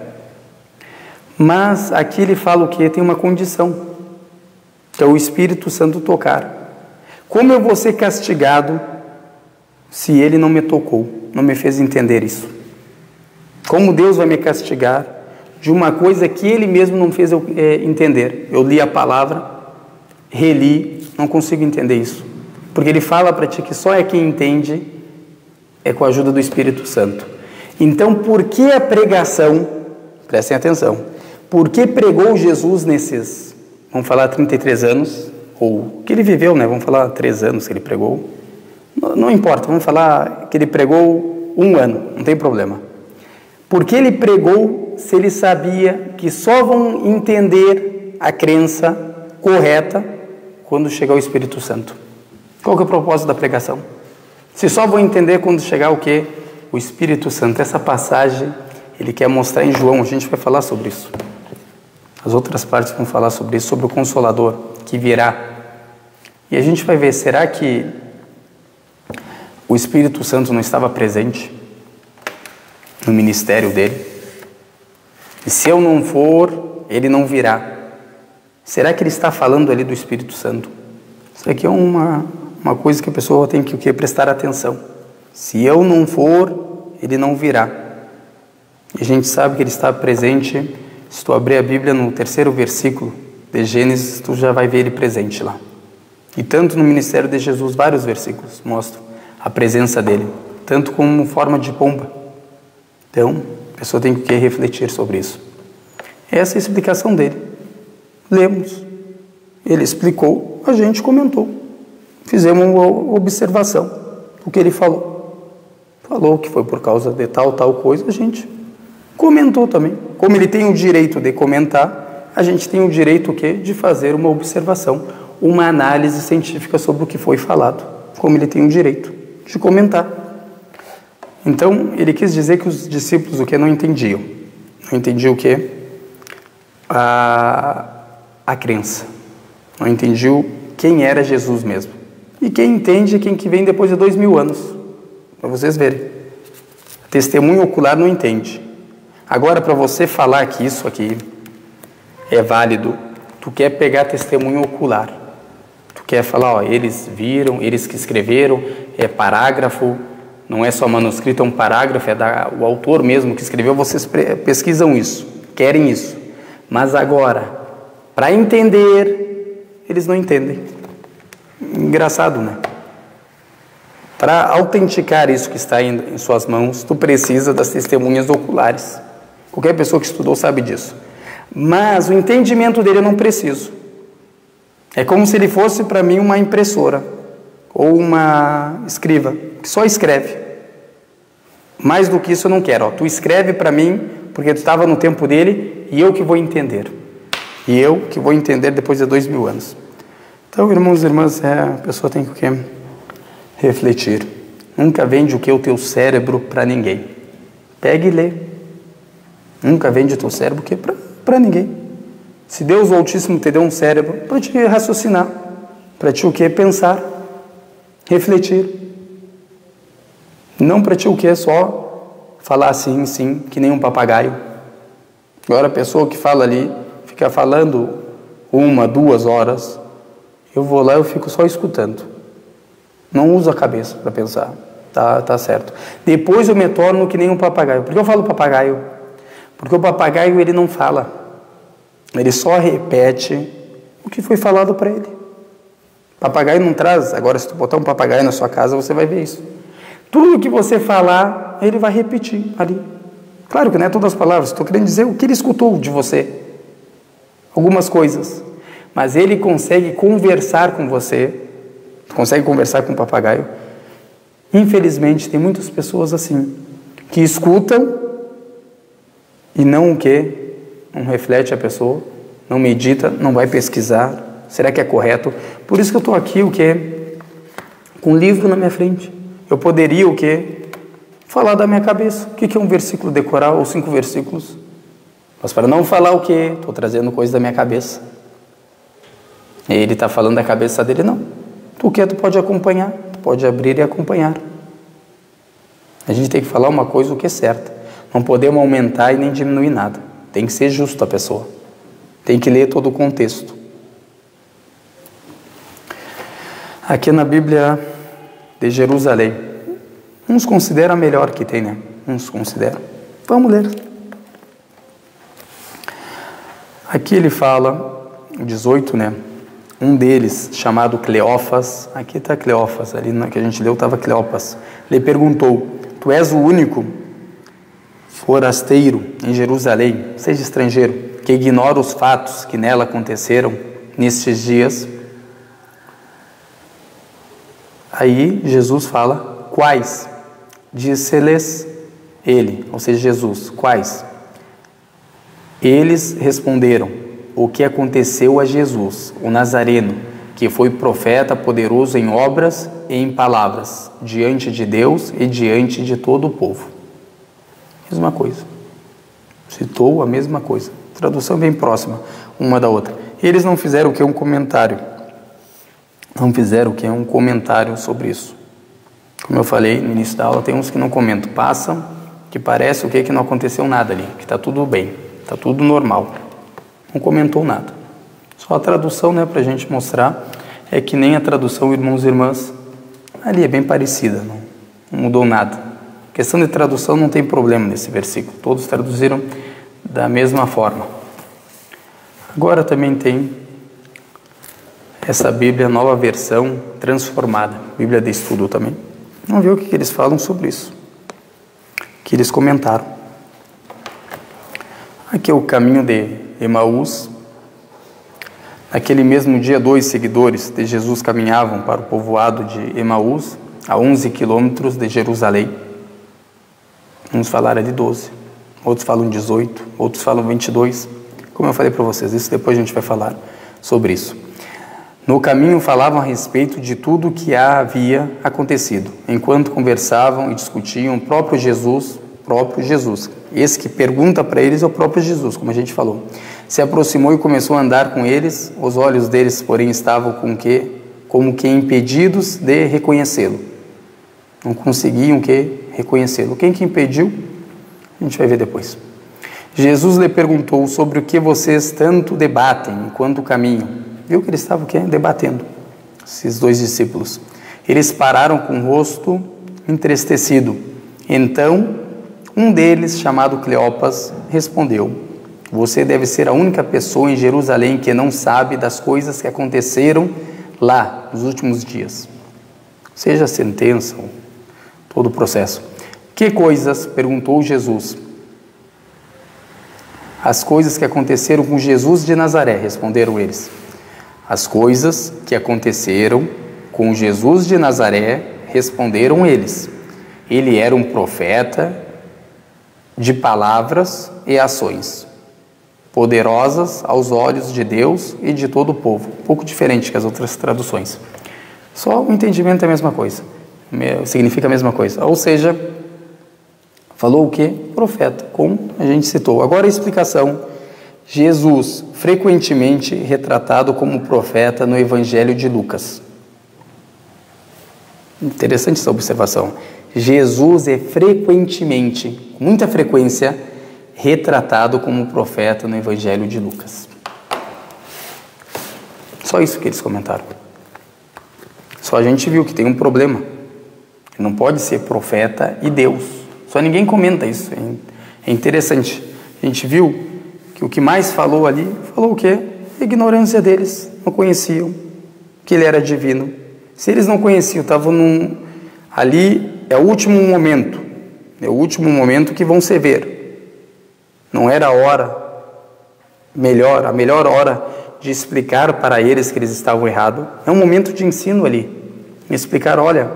Mas aqui ele fala o que? Tem uma condição, que é o Espírito Santo tocar. Como eu vou ser castigado se ele não me tocou, não me fez entender isso? Como Deus vai me castigar de uma coisa que ele mesmo não fez eu entender? Eu li a palavra, reli, não consigo entender isso. Porque ele fala para ti que só é quem entende é com a ajuda do Espírito Santo. Então, por que a pregação, prestem atenção, por que pregou Jesus nesses, vamos falar 33 anos, ou que ele viveu, né? Vamos falar 3 anos que ele pregou, não importa, vamos falar que ele pregou 1 ano, não tem problema. Por que ele pregou se ele sabia que só vão entender a crença correta quando chegar o Espírito Santo? Qual que é o propósito da pregação? Se só vão entender quando chegar o quê? O Espírito Santo. Essa passagem ele quer mostrar em João, a gente vai falar sobre isso. As outras partes vão falar sobre isso, sobre o Consolador que virá. E a gente vai ver, será que o O Espírito Santo não estava presente no ministério dele? E se eu não for, ele não virá. Será que ele está falando ali do Espírito Santo? Isso aqui é uma coisa que a pessoa tem que prestar atenção. Se eu não for, ele não virá. E a gente sabe que ele está presente. Se tu abrir a Bíblia no 3º versículo de Gênesis, tu já vai ver ele presente lá. E tanto no ministério de Jesus, vários versículos mostram a presença dele, tanto como forma de pomba. Então, a pessoa tem que refletir sobre isso. Essa é a explicação dele. Lemos. Ele explicou, a gente comentou. Fizemos uma observação do que ele falou. Falou que foi por causa de tal coisa, a gente comentou também. Como ele tem o direito de comentar, a gente tem o direito o quê? De fazer uma observação, uma análise científica sobre o que foi falado. Como ele tem o direito de comentar. Então, ele quis dizer que os discípulos o que não entendiam. Não entendiam o quê? A crença. Não entendiam quem era Jesus mesmo. E quem entende é quem que vem depois de 2000 anos. Para vocês verem. Testemunho ocular não entende. Agora, para você falar que isso aqui é válido, tu quer pegar testemunho ocular. Tu quer falar, ó, eles viram, eles que escreveram, é parágrafo, não é só manuscrito, é um parágrafo, é o autor mesmo que escreveu, vocês pesquisam isso, querem isso. Mas agora, para entender, eles não entendem. Engraçado, né? Para autenticar isso que está em suas mãos, tu precisa das testemunhas oculares. Qualquer pessoa que estudou sabe disso. Mas o entendimento dele eu não preciso. É como se ele fosse para mim uma impressora ou uma escriva, que só escreve. Mais do que isso eu não quero. Ó, tu escreve para mim, porque tu estava no tempo dele, e eu que vou entender. E eu que vou entender depois de 2000 anos. Então, irmãos e irmãs, a pessoa tem que refletir. Nunca vende o que? O teu cérebro para ninguém. Pega e lê. Nunca vende o teu cérebro o que? Para ninguém. Se Deus o Altíssimo te deu um cérebro para te raciocinar, para te o que? Pensar, refletir. Não para te o que? Só falar sim, sim, que nem um papagaio. Agora a pessoa que fala ali, fica falando 1, 2 horas, eu vou lá e eu fico só escutando. Não uso a cabeça para pensar. Tá certo. Depois eu me torno que nem um papagaio. Por que eu falo papagaio? Porque o papagaio ele não fala. Ele só repete o que foi falado para ele. Papagaio não traz. Agora, se tu botar um papagaio na sua casa, você vai ver isso. Tudo que você falar, ele vai repetir ali. Claro que não é todas as palavras. Estou querendo dizer o que ele escutou de você. Algumas coisas. Mas ele consegue conversar com você. Consegue conversar com o papagaio. Infelizmente, tem muitas pessoas assim, que escutam e não o quê? Não reflete a pessoa, não medita, não vai pesquisar. Será que é correto? Por isso que eu estou aqui, o quê? Com um livro na minha frente. Eu poderia, o quê? Falar da minha cabeça. O que é um versículo decorar ou 5 versículos? Mas para não falar o quê? Estou trazendo coisa da minha cabeça. Ele está falando da cabeça dele, não. Tu quer, tu pode acompanhar. Tu pode abrir e acompanhar. A gente tem que falar uma coisa o que é certa. Não podemos aumentar e nem diminuir nada. Tem que ser justo a pessoa. Tem que ler todo o contexto. Aqui na Bíblia de Jerusalém, uns consideram a melhor que tem, né? Uns consideram. Vamos ler. Aqui ele fala, 18, né? Um deles, chamado Cleófas, aqui está Cleófas, ali na que a gente leu estava Cleópas. Ele perguntou, tu és o único forasteiro em Jerusalém, seja estrangeiro, que ignora os fatos que nela aconteceram nestes dias? Aí Jesus fala, quais? Disse-lhes ele, ou seja, Jesus, quais? Eles responderam, o que aconteceu a Jesus, o Nazareno, que foi profeta poderoso em obras e em palavras, diante de Deus e diante de todo o povo. Mesma coisa. Citou a mesma coisa. Tradução bem próxima, uma da outra. Eles não fizeram o que? Um comentário. Não fizeram o que? Um comentário sobre isso. Como eu falei no início da aula, tem uns que não comentam, passam, que parece o quê? Que não aconteceu nada ali, que está tudo bem, está tudo normal. Não comentou nada. Só a tradução, né, para a gente mostrar, é que nem a tradução, irmãos e irmãs, ali é bem parecida, não mudou nada. Questão de tradução não tem problema nesse versículo, todos traduziram da mesma forma. Agora também tem essa Bíblia, nova versão transformada, Bíblia de estudo também. Vamos ver o que eles falam sobre isso, que eles comentaram. Aqui é o caminho de Emaús. Naquele mesmo dia, 2 seguidores de Jesus caminhavam para o povoado de Emaús, a 11 quilômetros de Jerusalém. Uns falaram de 12, outros falam 18, outros falam 22. Como eu falei para vocês, isso depois a gente vai falar sobre isso. No caminho falavam a respeito de tudo o que havia acontecido. Enquanto conversavam e discutiam, o próprio Jesus, esse que pergunta para eles é o próprio Jesus, como a gente falou, se aproximou e começou a andar com eles. Os olhos deles, porém, estavam como que impedidos de reconhecê-lo. Não conseguiam reconhecê-lo. Quem que impediu? A gente vai ver depois. Jesus lhe perguntou sobre o que vocês tanto debatem enquanto caminham. Viu que eles estavam debatendo, esses 2 discípulos. Eles pararam com o rosto entristecido. Então, um deles, chamado Cleopas, respondeu: você deve ser a única pessoa em Jerusalém que não sabe das coisas que aconteceram lá nos últimos dias. Seja a sentença, todo o processo. Que coisas? Perguntou Jesus. As coisas que aconteceram com Jesus de Nazaré, responderam eles. As coisas que aconteceram com Jesus de Nazaré, responderam eles. Ele era um profeta de palavras e ações, poderosas aos olhos de Deus e de todo o povo. Um pouco diferente que as outras traduções. Só o entendimento é a mesma coisa. Significa a mesma coisa. Ou seja, falou o quê? Profeta, como a gente citou. Agora a explicação. Jesus, frequentemente retratado como profeta no Evangelho de Lucas. Interessante essa observação. Jesus é frequentemente, com muita frequência, retratado como profeta no Evangelho de Lucas. Só isso que eles comentaram. Só a gente viu que tem um problema. Ele não pode ser profeta e Deus. Só ninguém comenta isso. É interessante. A gente viu que o que mais falou ali, falou o quê? A ignorância deles, não conheciam que ele era divino. Se eles não conheciam, estavam ali, é o último momento que vão se ver. Não era a melhor hora de explicar para eles que eles estavam errados. É um momento de ensino ali, explicar, olha,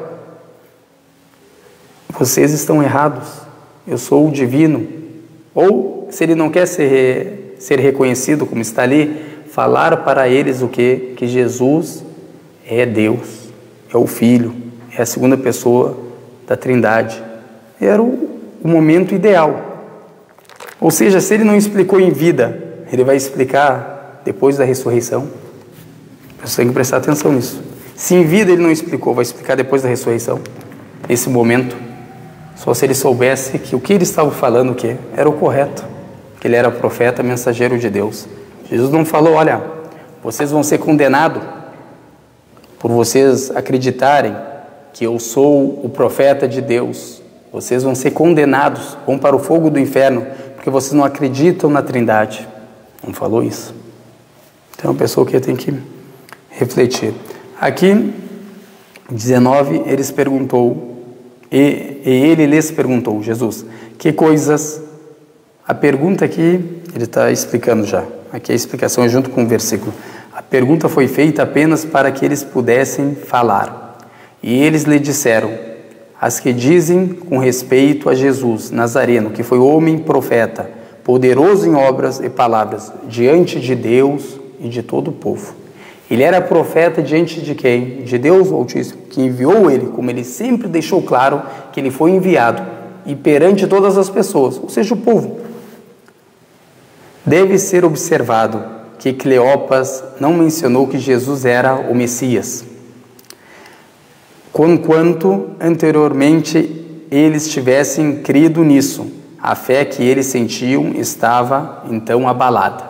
vocês estão errados, eu sou o divino. Ou, se ele não quer ser reconhecido como está ali, falar para eles o quê? Que Jesus é Deus, é o Filho, é a segunda pessoa da Trindade. Era o momento ideal. Ou seja, se ele não explicou em vida, ele vai explicar depois da ressurreição. Você tem que prestar atenção nisso. Se em vida ele não explicou, vai explicar depois da ressurreição. Nesse momento, só se ele soubesse que o que ele estava falando que era o correto, que ele era profeta, mensageiro de Deus. Jesus não falou, olha, vocês vão ser condenados por vocês acreditarem que eu sou o profeta de Deus. Vocês vão ser condenados, vão para o fogo do inferno, porque vocês não acreditam na Trindade. Não falou isso. Então, é uma pessoa que tem que refletir. Aqui, 19, eles perguntou, e ele lhes perguntou, Jesus, que coisas? A pergunta aqui, ele está explicando já. Aqui a explicação é junto com o versículo. A pergunta foi feita apenas para que eles pudessem falar. E eles lhe disseram, as que dizem com respeito a Jesus, Nazareno, que foi homem profeta, poderoso em obras e palavras, diante de Deus e de todo o povo. Ele era profeta diante de quem? De Deus Altíssimo, que enviou ele, como ele sempre deixou claro que ele foi enviado, e perante todas as pessoas, ou seja, o povo. Deve ser observado que Cleopas não mencionou que Jesus era o Messias. conquanto anteriormente eles tivessem crido nisso. A fé que eles sentiam estava então abalada.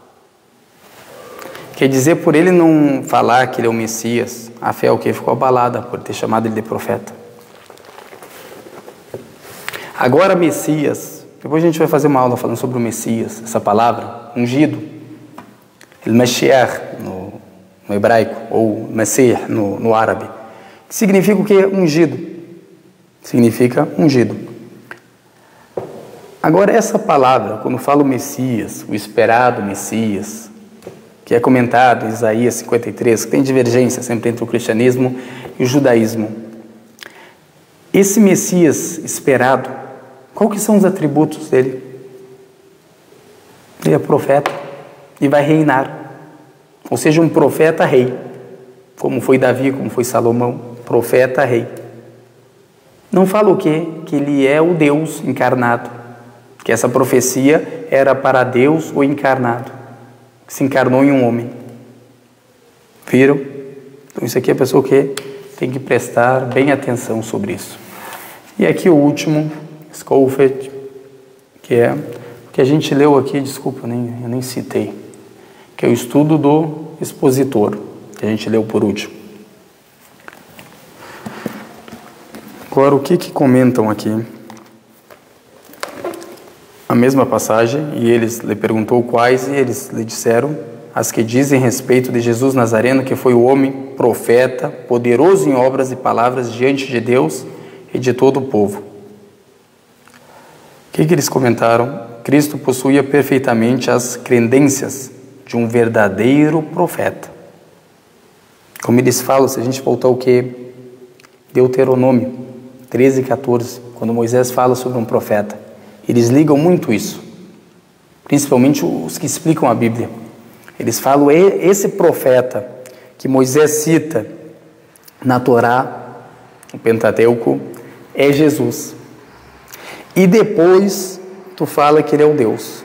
Quer dizer, por ele não falar que ele é o Messias, a fé ficou abalada por ter chamado ele de profeta. Agora Messias, depois a gente vai fazer uma aula falando sobre o Messias, essa palavra, ungido, el Mashiach no hebraico, ou Messias no árabe, que significa o que? Ungido. Significa ungido. Agora essa palavra, quando fala o Messias, o esperado Messias, que é comentado em Isaías 53, que tem divergência sempre entre o cristianismo e o judaísmo. Esse Messias esperado, qual que são os atributos dele? Ele é profeta e vai reinar. Ou seja, um profeta rei, como foi Davi, como foi Salomão, profeta rei. Não fala o quê? Que ele é o Deus encarnado, que essa profecia era para Deus o encarnado, que se encarnou em um homem. Viram? Então isso aqui é a pessoa que tem que prestar bem atenção sobre isso. E aqui o último, Scofield, que é o que a gente leu aqui, desculpa, eu nem citei, que é o estudo do expositor, que a gente leu por último. Agora, o que comentam aqui? A mesma passagem, e eles lhe perguntou quais, e eles lhe disseram as que dizem respeito de Jesus Nazareno, que foi o homem profeta, poderoso em obras e palavras diante de Deus e de todo o povo. O que eles comentaram? Cristo possuía perfeitamente as credências de um verdadeiro profeta. Como eles falam, se a gente voltar ao que? Deuteronômio 13 e 14, quando Moisés fala sobre um profeta. Eles ligam muito isso, principalmente os que explicam a Bíblia. Eles falam, esse profeta que Moisés cita na Torá, o Pentateuco, é Jesus. E depois tu fala que ele é o Deus.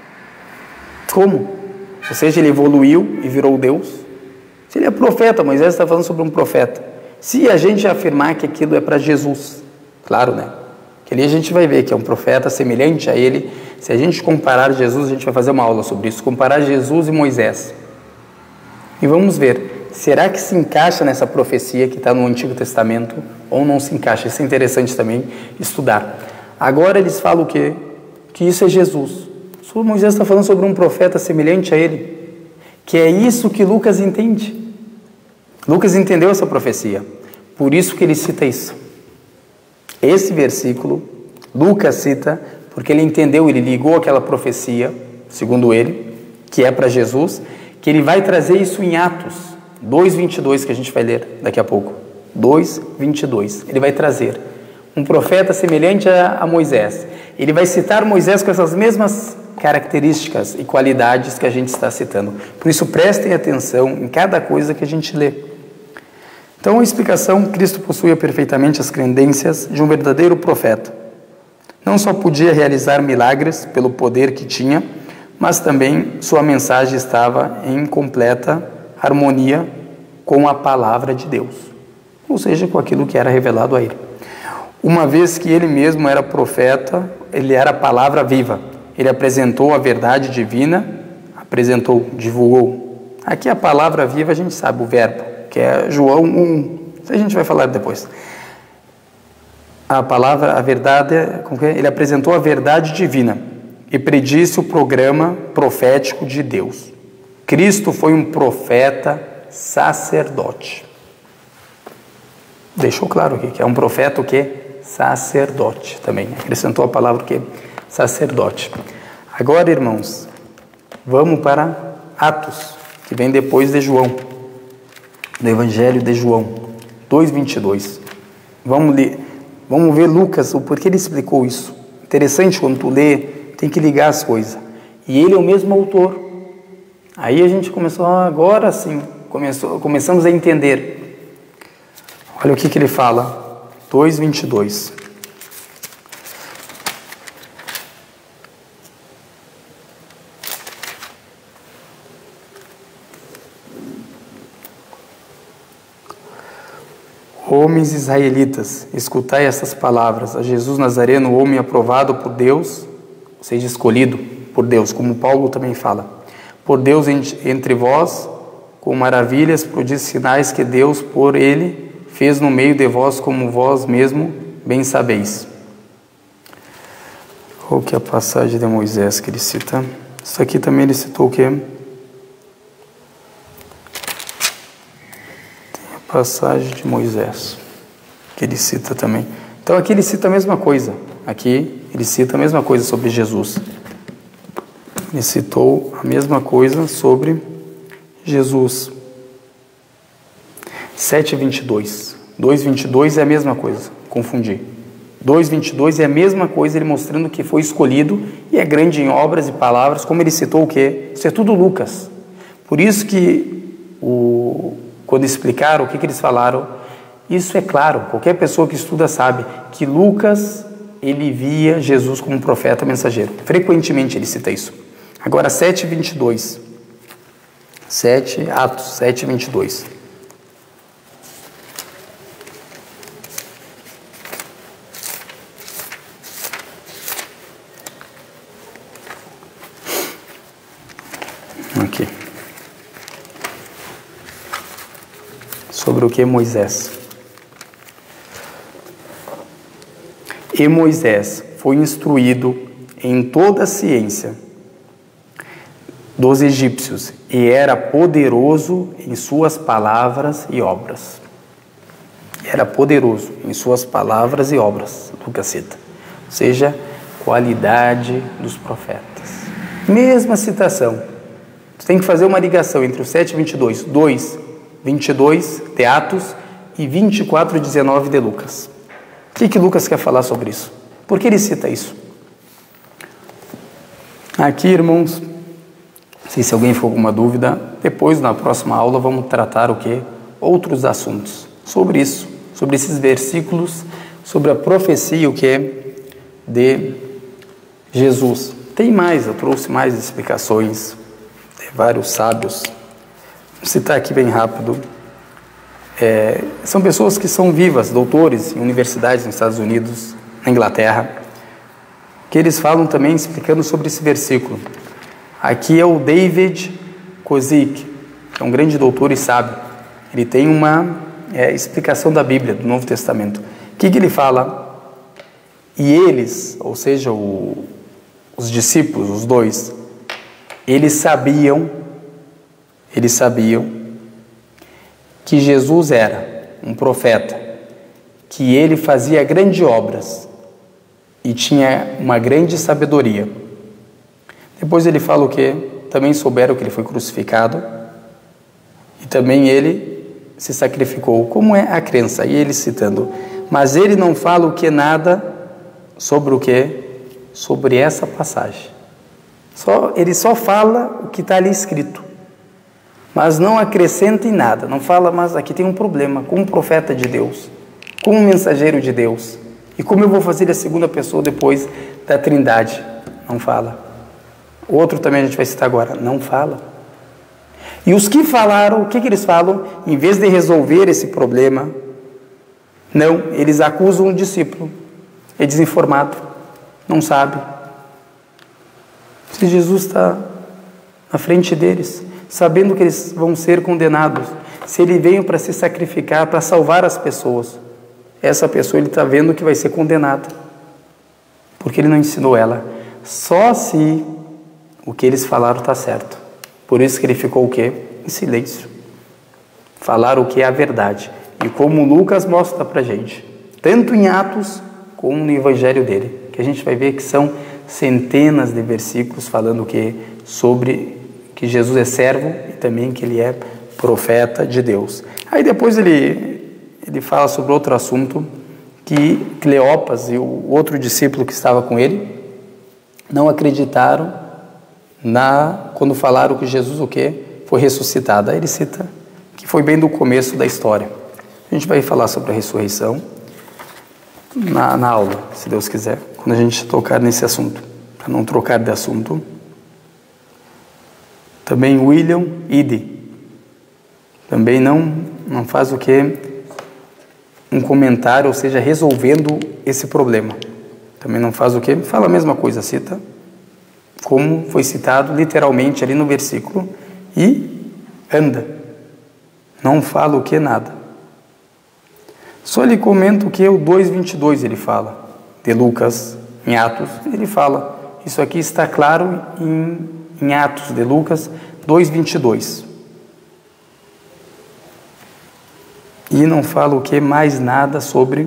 Como? Ou seja, ele evoluiu e virou Deus. Se ele é profeta, Moisés está falando sobre um profeta. Se a gente afirmar que aquilo é para Jesus, claro, né? Que ali a gente vai ver que é um profeta semelhante a ele. Se a gente comparar Jesus, a gente vai fazer uma aula sobre isso, comparar Jesus e Moisés. E vamos ver, será que se encaixa nessa profecia que está no Antigo Testamento ou não se encaixa? Isso é interessante também estudar. Agora eles falam o quê? Que isso é Jesus. O Moisés está falando sobre um profeta semelhante a ele, que é isso que Lucas entende. Lucas entendeu essa profecia, por isso que ele cita isso. Esse versículo, Lucas cita, porque ele entendeu, ele ligou aquela profecia, segundo ele, que é para Jesus, que ele vai trazer isso em Atos 2:22, que a gente vai ler daqui a pouco. 2:22, ele vai trazer um profeta semelhante a Moisés. Ele vai citar Moisés com essas mesmas características e qualidades que a gente está citando. Por isso, prestem atenção em cada coisa que a gente lê. Então, a explicação, Cristo possuía perfeitamente as credências de um verdadeiro profeta. Não só podia realizar milagres pelo poder que tinha, mas também sua mensagem estava em completa harmonia com a palavra de Deus, ou seja, com aquilo que era revelado a ele. Uma vez que ele mesmo era profeta, ele era a palavra viva. Ele apresentou a verdade divina, divulgou. Aqui a palavra viva a gente sabe, o verbo, que é João 1, isso a gente vai falar depois. A verdade, ele apresentou a verdade divina e predisse o programa profético de Deus. Cristo foi um profeta sacerdote. Deixou claro aqui que é um profeta o quê? Sacerdote também. Acrescentou a palavra o quê? Sacerdote. Agora, irmãos, vamos para Atos, que vem depois de João, do Evangelho de João 2:22. Vamos ver Lucas, o porquê ele explicou isso. Interessante, quando tu lê, tem que ligar as coisas. E ele é o mesmo autor. Aí a gente começou, agora sim, começamos a entender. Olha o que ele fala, 2:22. Homens israelitas, escutai essas palavras. A Jesus Nazareno, homem aprovado por Deus, ou seja, escolhido por Deus, como Paulo também fala. Por Deus entre vós, com maravilhas, prodígios, sinais que Deus por ele fez no meio de vós, como vós mesmo bem sabeis. Qual que é a passagem de Moisés que ele cita? Isso aqui também ele citou o quê? Tem a passagem de Moisés, que ele cita também. Então aqui ele cita a mesma coisa. Aqui ele cita a mesma coisa sobre Jesus. Ele citou a mesma coisa sobre Jesus. 7:22. 2:22 é a mesma coisa. Confundi. 2:22 é a mesma coisa, ele mostrando que foi escolhido e é grande em obras e palavras, como ele citou o quê? Isso é tudo Lucas. Por isso que quando explicaram o que eles falaram, isso é claro, qualquer pessoa que estuda sabe que Lucas, ele via Jesus como profeta mensageiro. Frequentemente ele cita isso. Agora 7:22. Atos 7:22. Aqui. Sobre o que Moisés. E Moisés foi instruído em toda a ciência dos egípcios e era poderoso em suas palavras e obras. Era poderoso em suas palavras e obras, Lucas cita. Ou seja, qualidade dos profetas. Mesma citação. Você tem que fazer uma ligação entre o 7:22, 2:22 de Atos e 24:19 de Lucas. O que Lucas quer falar sobre isso? Por que ele cita isso? Aqui, irmãos, não sei se alguém ficou com alguma dúvida, depois na próxima aula vamos tratar o quê? Outros assuntos sobre isso, sobre esses versículos, sobre a profecia, o que de Jesus. Tem mais, eu trouxe mais explicações de vários sábios. Vou citar aqui bem rápido. São pessoas que são vivas, doutores em universidades nos Estados Unidos, na Inglaterra, que eles falam também explicando sobre esse versículo. Aqui é o David Kozik, que é um grande doutor e sábio. Ele tem uma explicação da Bíblia, do Novo Testamento. O que ele fala? E eles, ou seja, os discípulos, os dois, eles sabiam que Jesus era um profeta, que ele fazia grandes obras e tinha uma grande sabedoria. Depois ele fala o quê? Também souberam que ele foi crucificado e também ele se sacrificou. Como é a crença? E ele citando, mas ele não fala o que nada sobre o quê? Sobre essa passagem. Ele só fala o que está ali escrito, mas não acrescenta em nada. Não fala, mas aqui tem um problema, como profeta de Deus, como mensageiro de Deus, e como eu vou fazer a segunda pessoa depois da Trindade. Não fala. Outro também a gente vai citar agora, não fala. E os que falaram, o que eles falam? Em vez de resolver esse problema, não, eles acusam o discípulo. É desinformado, não sabe. Se Jesus está na frente deles, sabendo que eles vão ser condenados, se ele veio para se sacrificar, para salvar as pessoas, essa pessoa ele está vendo que vai ser condenada, porque ele não ensinou ela. Só se o que eles falaram está certo. Por isso que ele ficou o quê? Em silêncio. Falar o que é a verdade. E como Lucas mostra para a gente, tanto em Atos como no Evangelho dele, que a gente vai ver que são centenas de versículos falando o quê? Sobre que Jesus é servo e também que ele é profeta de Deus. Aí depois ele fala sobre outro assunto, que Cleopas e o outro discípulo que estava com ele não acreditaram quando falaram que Jesus o quê? Foi ressuscitado. Aí ele cita que foi bem do começo da história. A gente vai falar sobre a ressurreição na aula, se Deus quiser, quando a gente tocar nesse assunto, para não trocar de assunto. Também William Eddy também não faz o quê? um comentário, ou seja, resolvendo esse problema. Também não faz o quê? Fala a mesma coisa, cita como foi citado literalmente ali no versículo e anda. Não fala o que? Nada. Só lhe comento o que o 2:22 ele fala, de Lucas, em Atos, ele fala. Isso aqui está claro em Atos de Lucas 2:22. E não fala o que? Mais nada sobre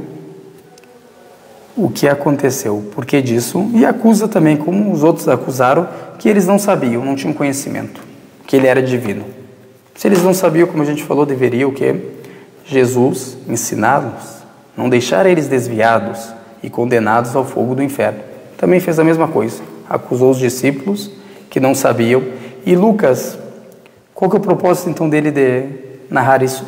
o que aconteceu, por que disso, e acusa também, como os outros acusaram, que eles não sabiam, não tinham conhecimento, que ele era divino. Se eles não sabiam, como a gente falou, deveria o quê? Jesus ensiná-los, não deixar eles desviados e condenados ao fogo do inferno. Também fez a mesma coisa, acusou os discípulos que não sabiam. E Lucas, qual que é o propósito então dele de narrar isso?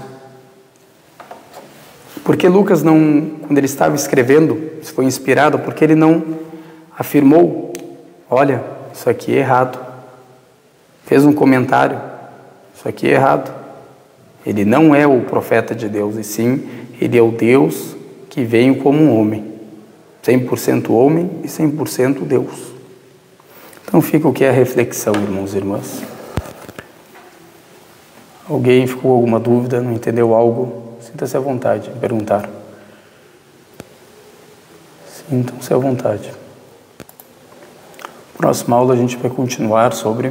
Porque Lucas não, quando ele estava escrevendo, se foi inspirado, porque ele não afirmou, olha, isso aqui é errado. Fez um comentário, isso aqui é errado. Ele não é o profeta de Deus, e sim, ele é o Deus que veio como um homem. 100% homem e 100% Deus. Então fica o que é a reflexão, irmãos e irmãs. Alguém ficou com alguma dúvida, não entendeu algo? Sinta-se à vontade em perguntar. Sintam-se à vontade. Próxima aula a gente vai continuar sobre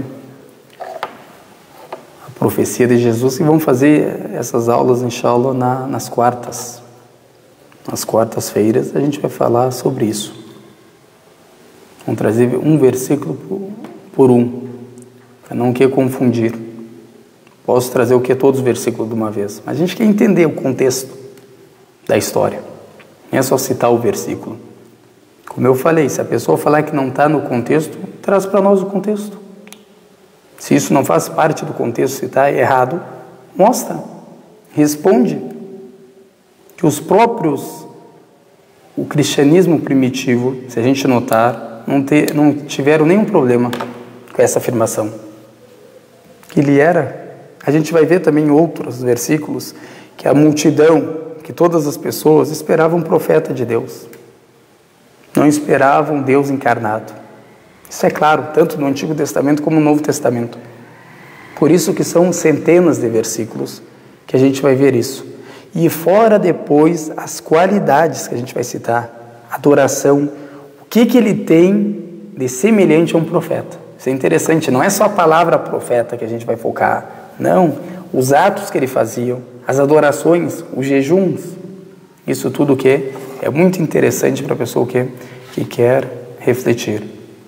a profecia de Jesus e vamos fazer essas aulas, inshallah, nas quartas. Nas quartas-feiras a gente vai falar sobre isso. Vamos trazer um versículo por um, para não querer confundir. Posso trazer o que? Todos os versículos de uma vez. Mas a gente quer entender o contexto da história. Não é só citar o versículo. Como eu falei, se a pessoa falar que não está no contexto, traz para nós o contexto. Se isso não faz parte do contexto, se está errado, mostra, responde. Que os próprios, o cristianismo primitivo, se a gente notar, não tiveram nenhum problema com essa afirmação. Que ele era... A gente vai ver também em outros versículos que a multidão, que todas as pessoas esperavam um profeta de Deus. Não esperavam Deus encarnado. Isso é claro, tanto no Antigo Testamento como no Novo Testamento. Por isso que são centenas de versículos que a gente vai ver isso. E fora depois as qualidades que a gente vai citar, adoração, o que ele tem de semelhante a um profeta. Isso é interessante, não é só a palavra profeta que a gente vai focar. Não, os atos que ele fazia, as adorações, os jejuns, isso tudo que é muito interessante para a pessoa que quer refletir.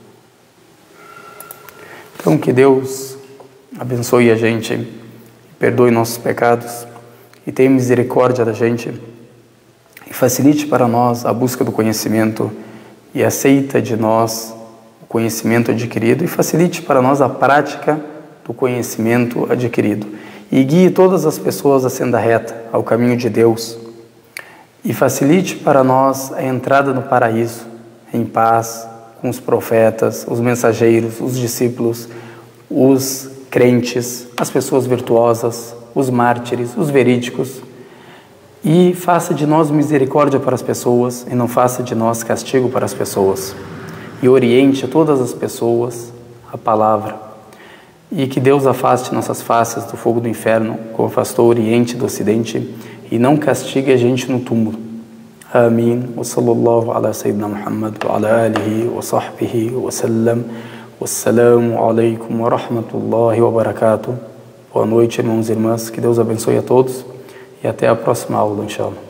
Então que Deus abençoe a gente, perdoe nossos pecados e tenha misericórdia da gente e facilite para nós a busca do conhecimento e aceita de nós o conhecimento adquirido e facilite para nós a prática do conhecimento adquirido e guie todas as pessoas à senda reta, ao caminho de Deus e facilite para nós a entrada no paraíso em paz com os profetas, os mensageiros, os discípulos, os crentes, as pessoas virtuosas, os mártires, os verídicos e faça de nós misericórdia para as pessoas e não faça de nós castigo para as pessoas e oriente todas as pessoas a palavra. E que Deus afaste nossas faces do fogo do inferno, como afastou o Oriente do Ocidente, e não castigue a gente no túmulo. Amém. Wa sallallahu ala sayyidina Muhammad wa ala alihi wa sahbihi wa sallam. Wassalamu alaikum wa rahmatullahi wa barakatuh. Boa noite, irmãos e irmãs. Que Deus abençoe a todos e até a próxima aula, inshallah.